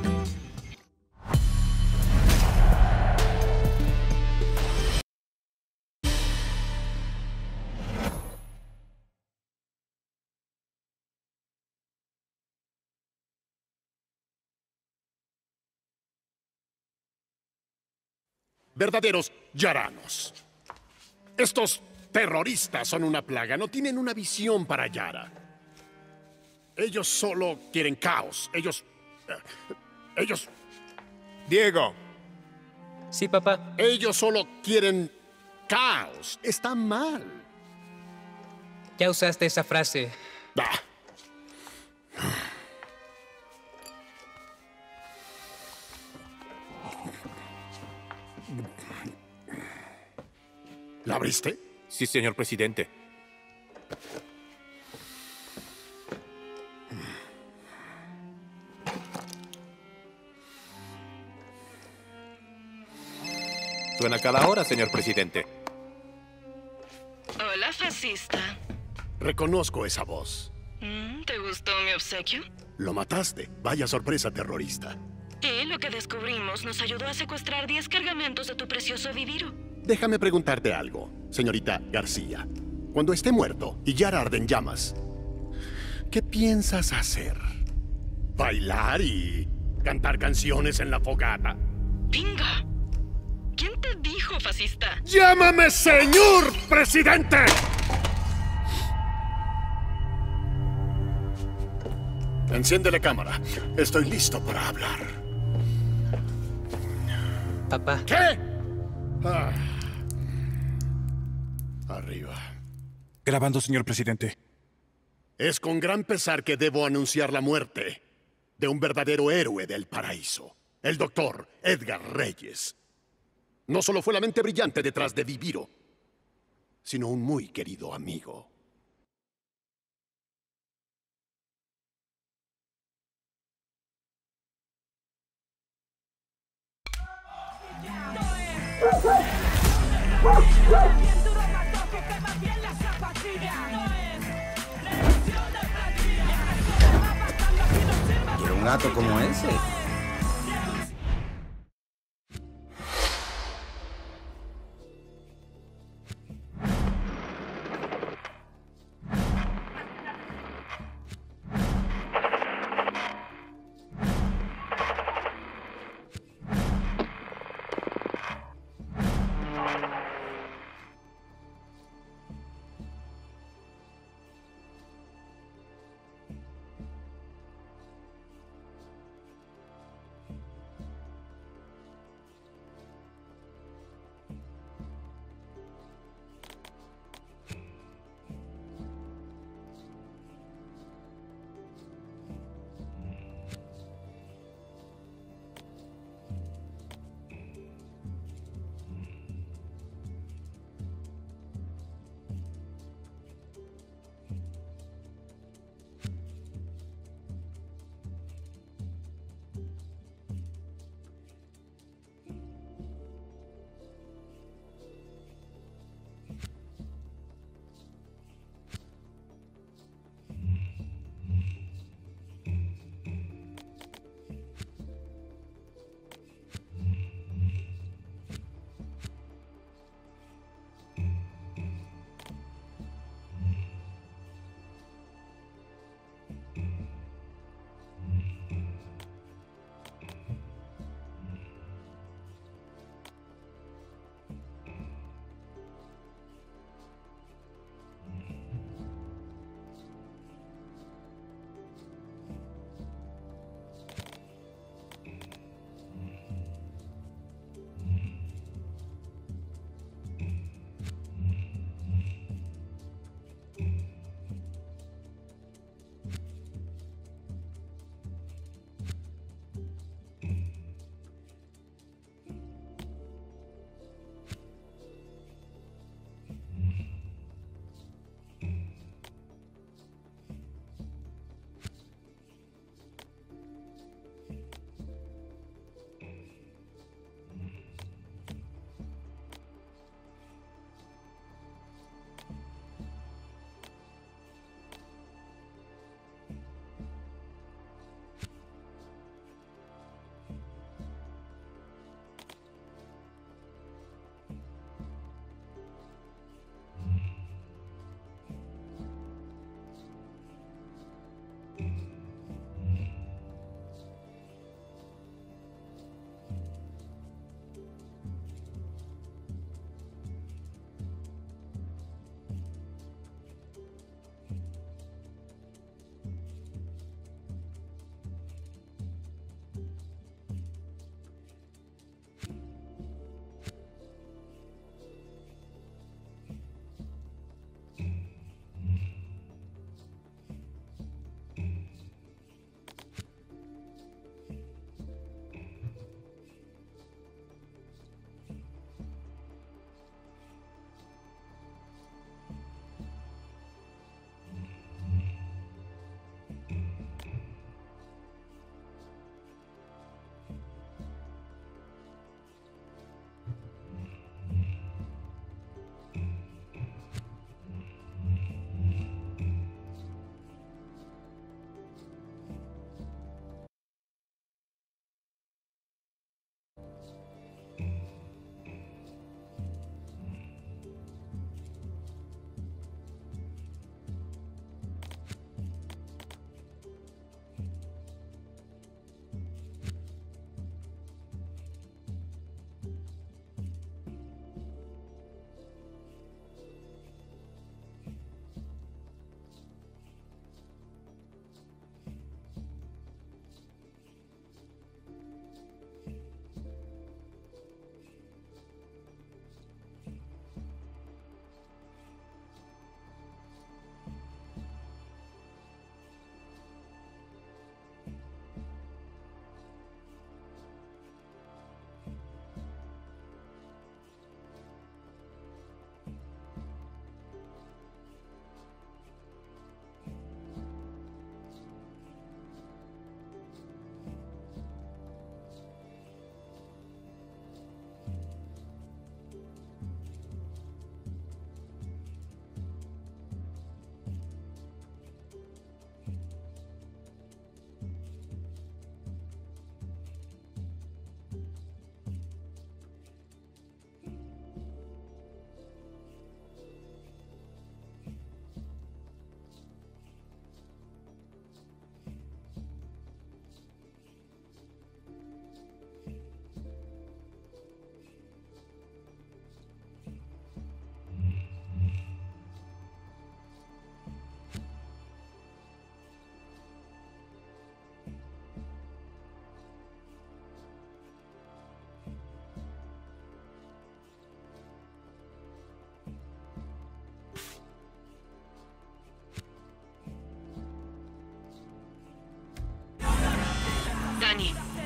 Verdaderos yaranos. Estos terroristas son una plaga, no tienen una visión para Yara. Ellos solo quieren caos. Ellos... Diego. Sí, papá. Ellos solo quieren caos. Está mal. Ya usaste esa frase. ¿La abriste? Sí, señor presidente. Suena cada hora, señor presidente. Hola, fascista. Reconozco esa voz. ¿Te gustó mi obsequio? Lo mataste. Vaya sorpresa terrorista. Y lo que descubrimos nos ayudó a secuestrar 10 cargamentos de tu precioso viviro. Déjame preguntarte algo, señorita García. Cuando esté muerto y Yara arde en llamas, ¿qué piensas hacer? ¿Bailar y cantar canciones en la fogata? ¡Pinga! ¿Quién te dijo, fascista? ¡Llámame señor presidente! Enciende la cámara. Estoy listo para hablar. Papá. ¿Qué? Arriba. Grabando, señor presidente. Es con gran pesar que debo anunciar la muerte de un verdadero héroe del paraíso, el doctor Edgar Reyes. No solo fue la mente brillante detrás de Viviro, sino un muy querido amigo. Quiero un gato como ese.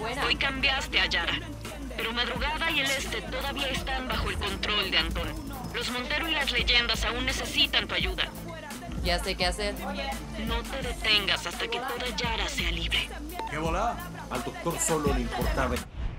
Hoy cambiaste a Yara. Pero Madrugada y el Este todavía están bajo el control de Antón. Los Montero y las leyendas aún necesitan tu ayuda. Ya sé qué hacer. No te detengas hasta que toda Yara sea libre. ¿Qué volá? Al doctor solo le importaba.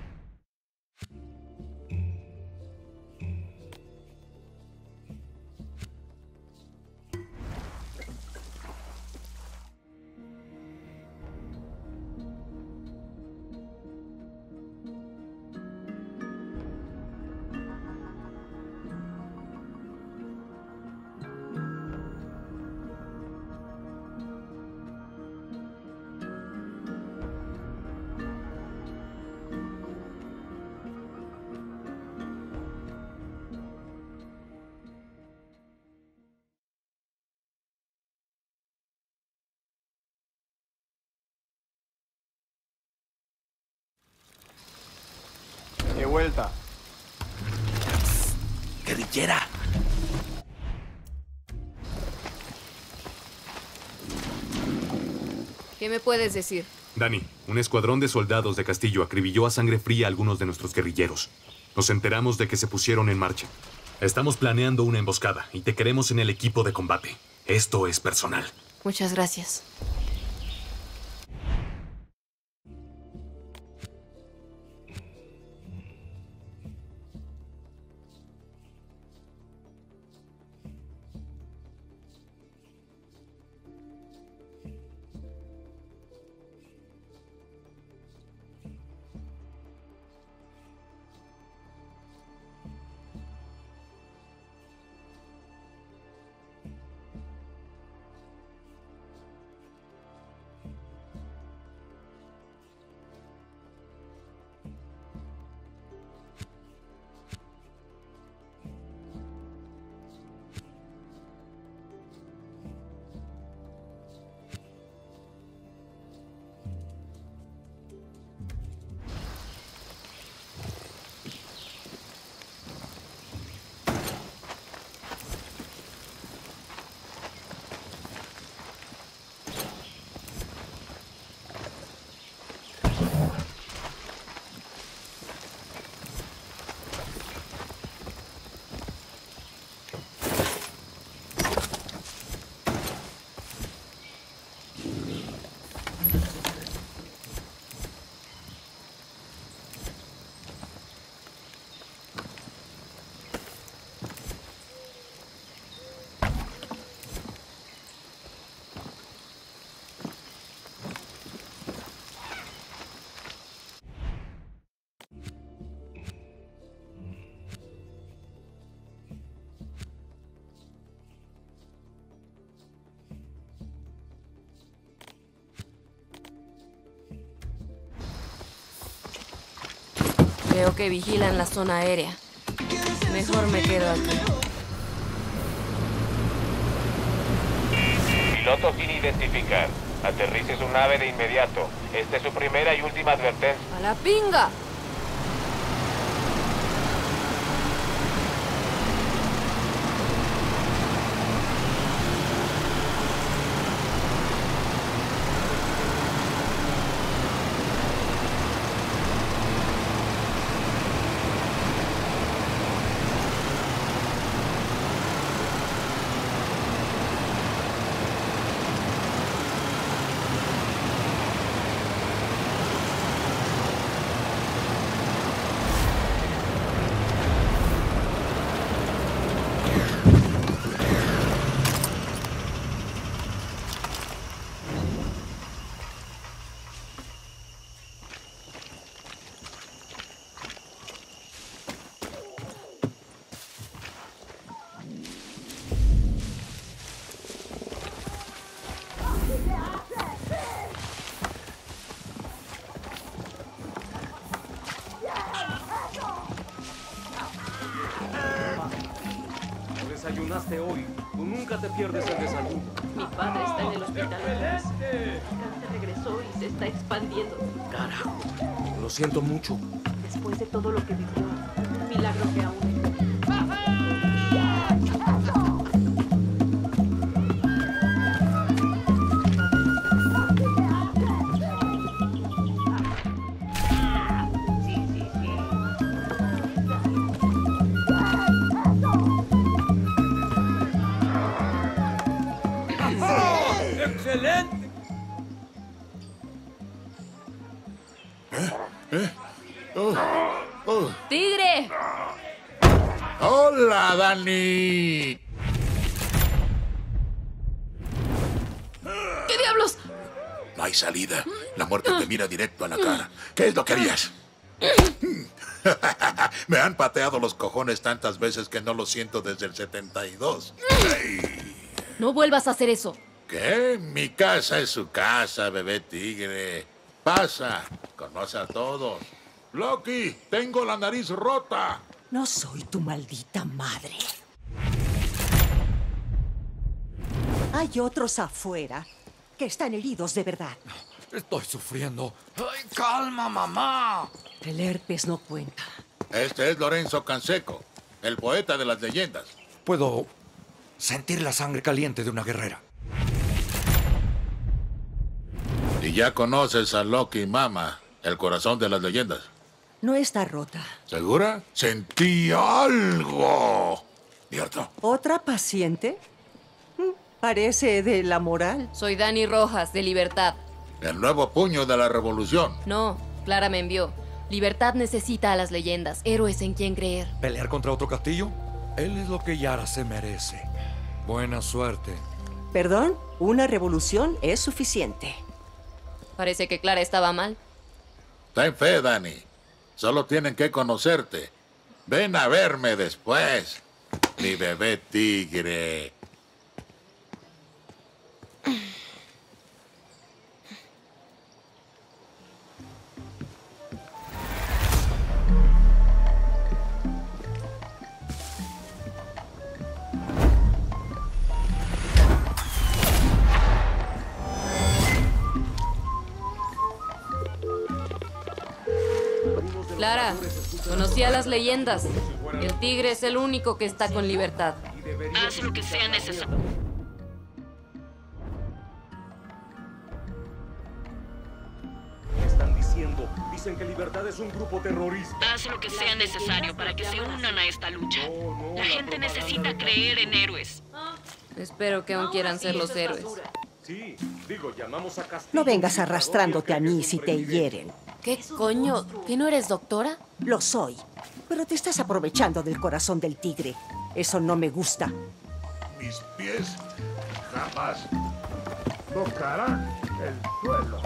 De vuelta. ¡Guerrillera! ¿Qué me puedes decir? Dani, un escuadrón de soldados de Castillo acribilló a sangre fría a algunos de nuestros guerrilleros. Nos enteramos de que se pusieron en marcha. Estamos planeando una emboscada y te queremos en el equipo de combate. Esto es personal. Muchas gracias. Veo que vigilan la zona aérea. Mejor me quedo aquí. Piloto sin identificar. Aterrice su nave de inmediato. Esta es su primera y última advertencia. ¡A la pinga! Desayunaste hoy. Tú nunca te pierdes el desayuno. Mi padre está en el hospital. El cáncer regresó y se está expandiendo. Carajo. Lo siento mucho. Después de todo lo que vivió, un milagro que aún... ¡Excelente! ¡Tigre! ¡Hola, Dani! ¿Qué diablos? No hay salida. La muerte te mira directo a la cara. ¿Qué es lo que harías? Me han pateado los cojones tantas veces que no lo siento desde el 72. No vuelvas a hacer eso. ¿Qué? Mi casa es su casa, bebé tigre. Pasa, conoce a todos. Loki, tengo la nariz rota. No soy tu maldita madre. Hay otros afuera que están heridos de verdad. Estoy sufriendo. ¡Ay, calma, mamá! El herpes no cuenta. Este es Lorenzo Canseco, el poeta de las leyendas. Puedo sentir la sangre caliente de una guerrera. Y ya conoces a Loki Mama, el corazón de las leyendas. No está rota. ¿Segura? Sentí algo. ¿Cierto? ¿Otra paciente? Parece de la moral. Soy Dani Rojas, de Libertad. El nuevo puño de la revolución. No, Clara me envió. Libertad necesita a las leyendas, héroes en quien creer. ¿Pelear contra otro castillo? Él es lo que Yara se merece. Buena suerte. Perdón, una revolución es suficiente. Parece que Clara estaba mal. Ten fe, Dani. Solo tienen que conocerte. Ven a verme después, mi bebé tigre. Clara, conocí a las leyendas. El tigre es el único que está con Libertad. Haz lo que sea necesario. Están diciendo, dicen que Libertad es un grupo terrorista. Haz lo que sea necesario para que se unan a esta lucha. La gente necesita creer en héroes. Espero que aún quieran ser los héroes. Sí, digo, llamamos a Castillo. No vengas arrastrándote a mí si te hieren. ¿Qué coño? ¿Que no eres doctora? Lo soy. Pero te estás aprovechando del corazón del tigre. Eso no me gusta. Mis pies jamás tocarán el suelo.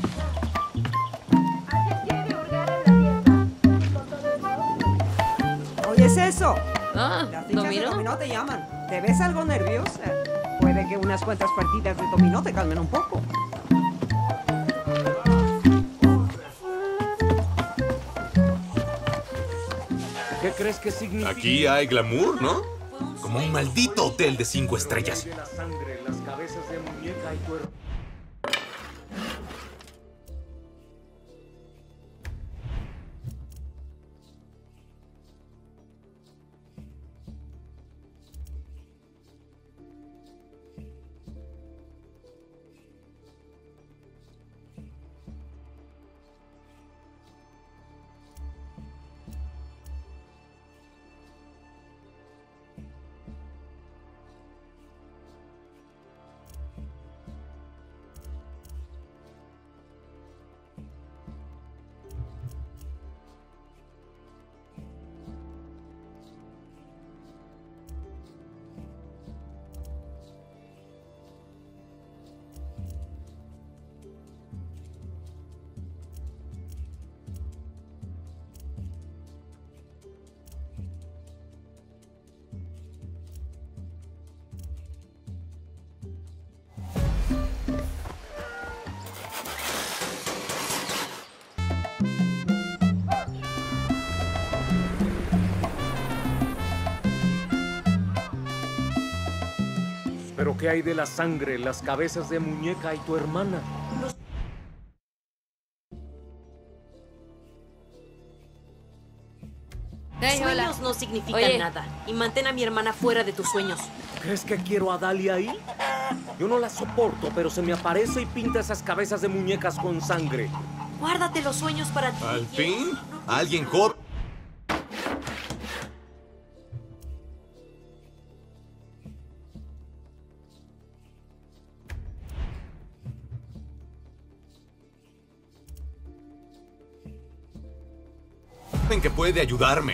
¿Oyes eso? Ah, Las fichas de ¿dominó? dominó te llaman. ¿Te ves algo nerviosa? Puede que unas cuantas partidas de dominó te calmen un poco. ¿Qué crees que significa? Aquí hay glamour, ¿no? Como un maldito hotel de 5 estrellas. La sangre, las cabezas de muñeca y tu hermano. ¿Pero qué hay de la sangre, las cabezas de muñeca y tu hermana? Hey, hola. Sueños no significan Oye. nada. Y mantén a mi hermana fuera de tus sueños. ¿Crees que quiero a Dalia ahí? Yo no la soporto, pero se me aparece y pinta esas cabezas de muñecas con sangre. Guárdate los sueños para ti. ¿Al fin? ¿Alguien joven? en que puede ayudarme.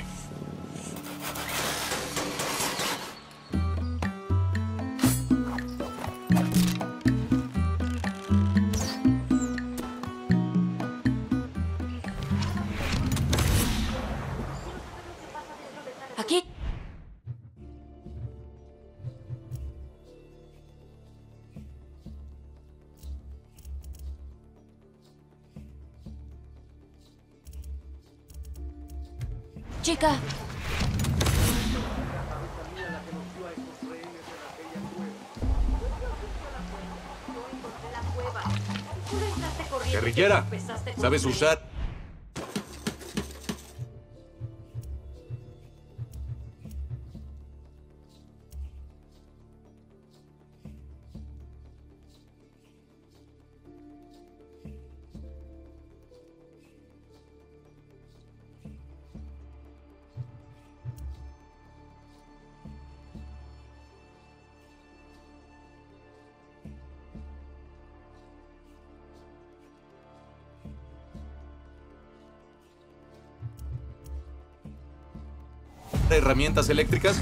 Aquí. Chica. Guerrillera, ¿sabes usar? ¿Herramientas eléctricas?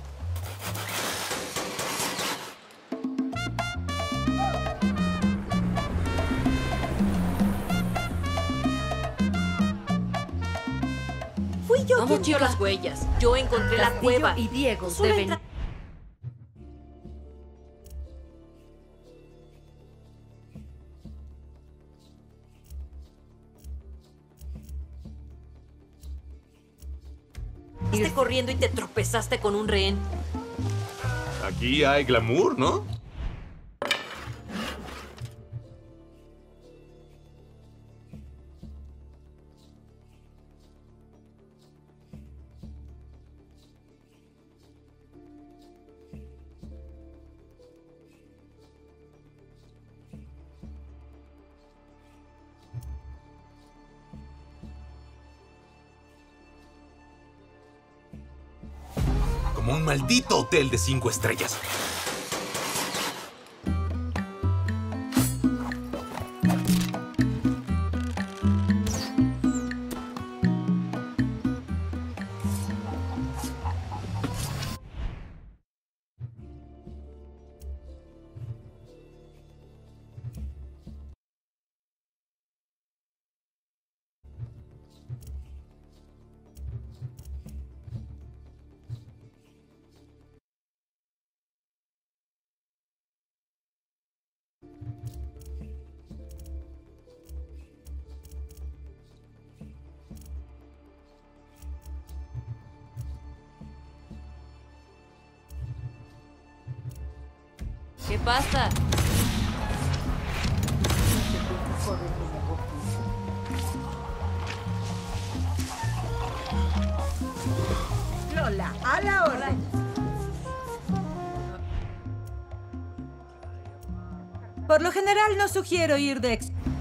Fui yo Vamos, quien vio chica. las huellas. Yo encontré la Castillo cueva. y Diego Solo deben... entra- Fuiste corriendo y te tropezaste con un rehén. Aquí hay glamour, ¿no? Como un maldito hotel de 5 estrellas. ¿Qué pasa? Lola, a la orden. Por lo general no sugiero ir de...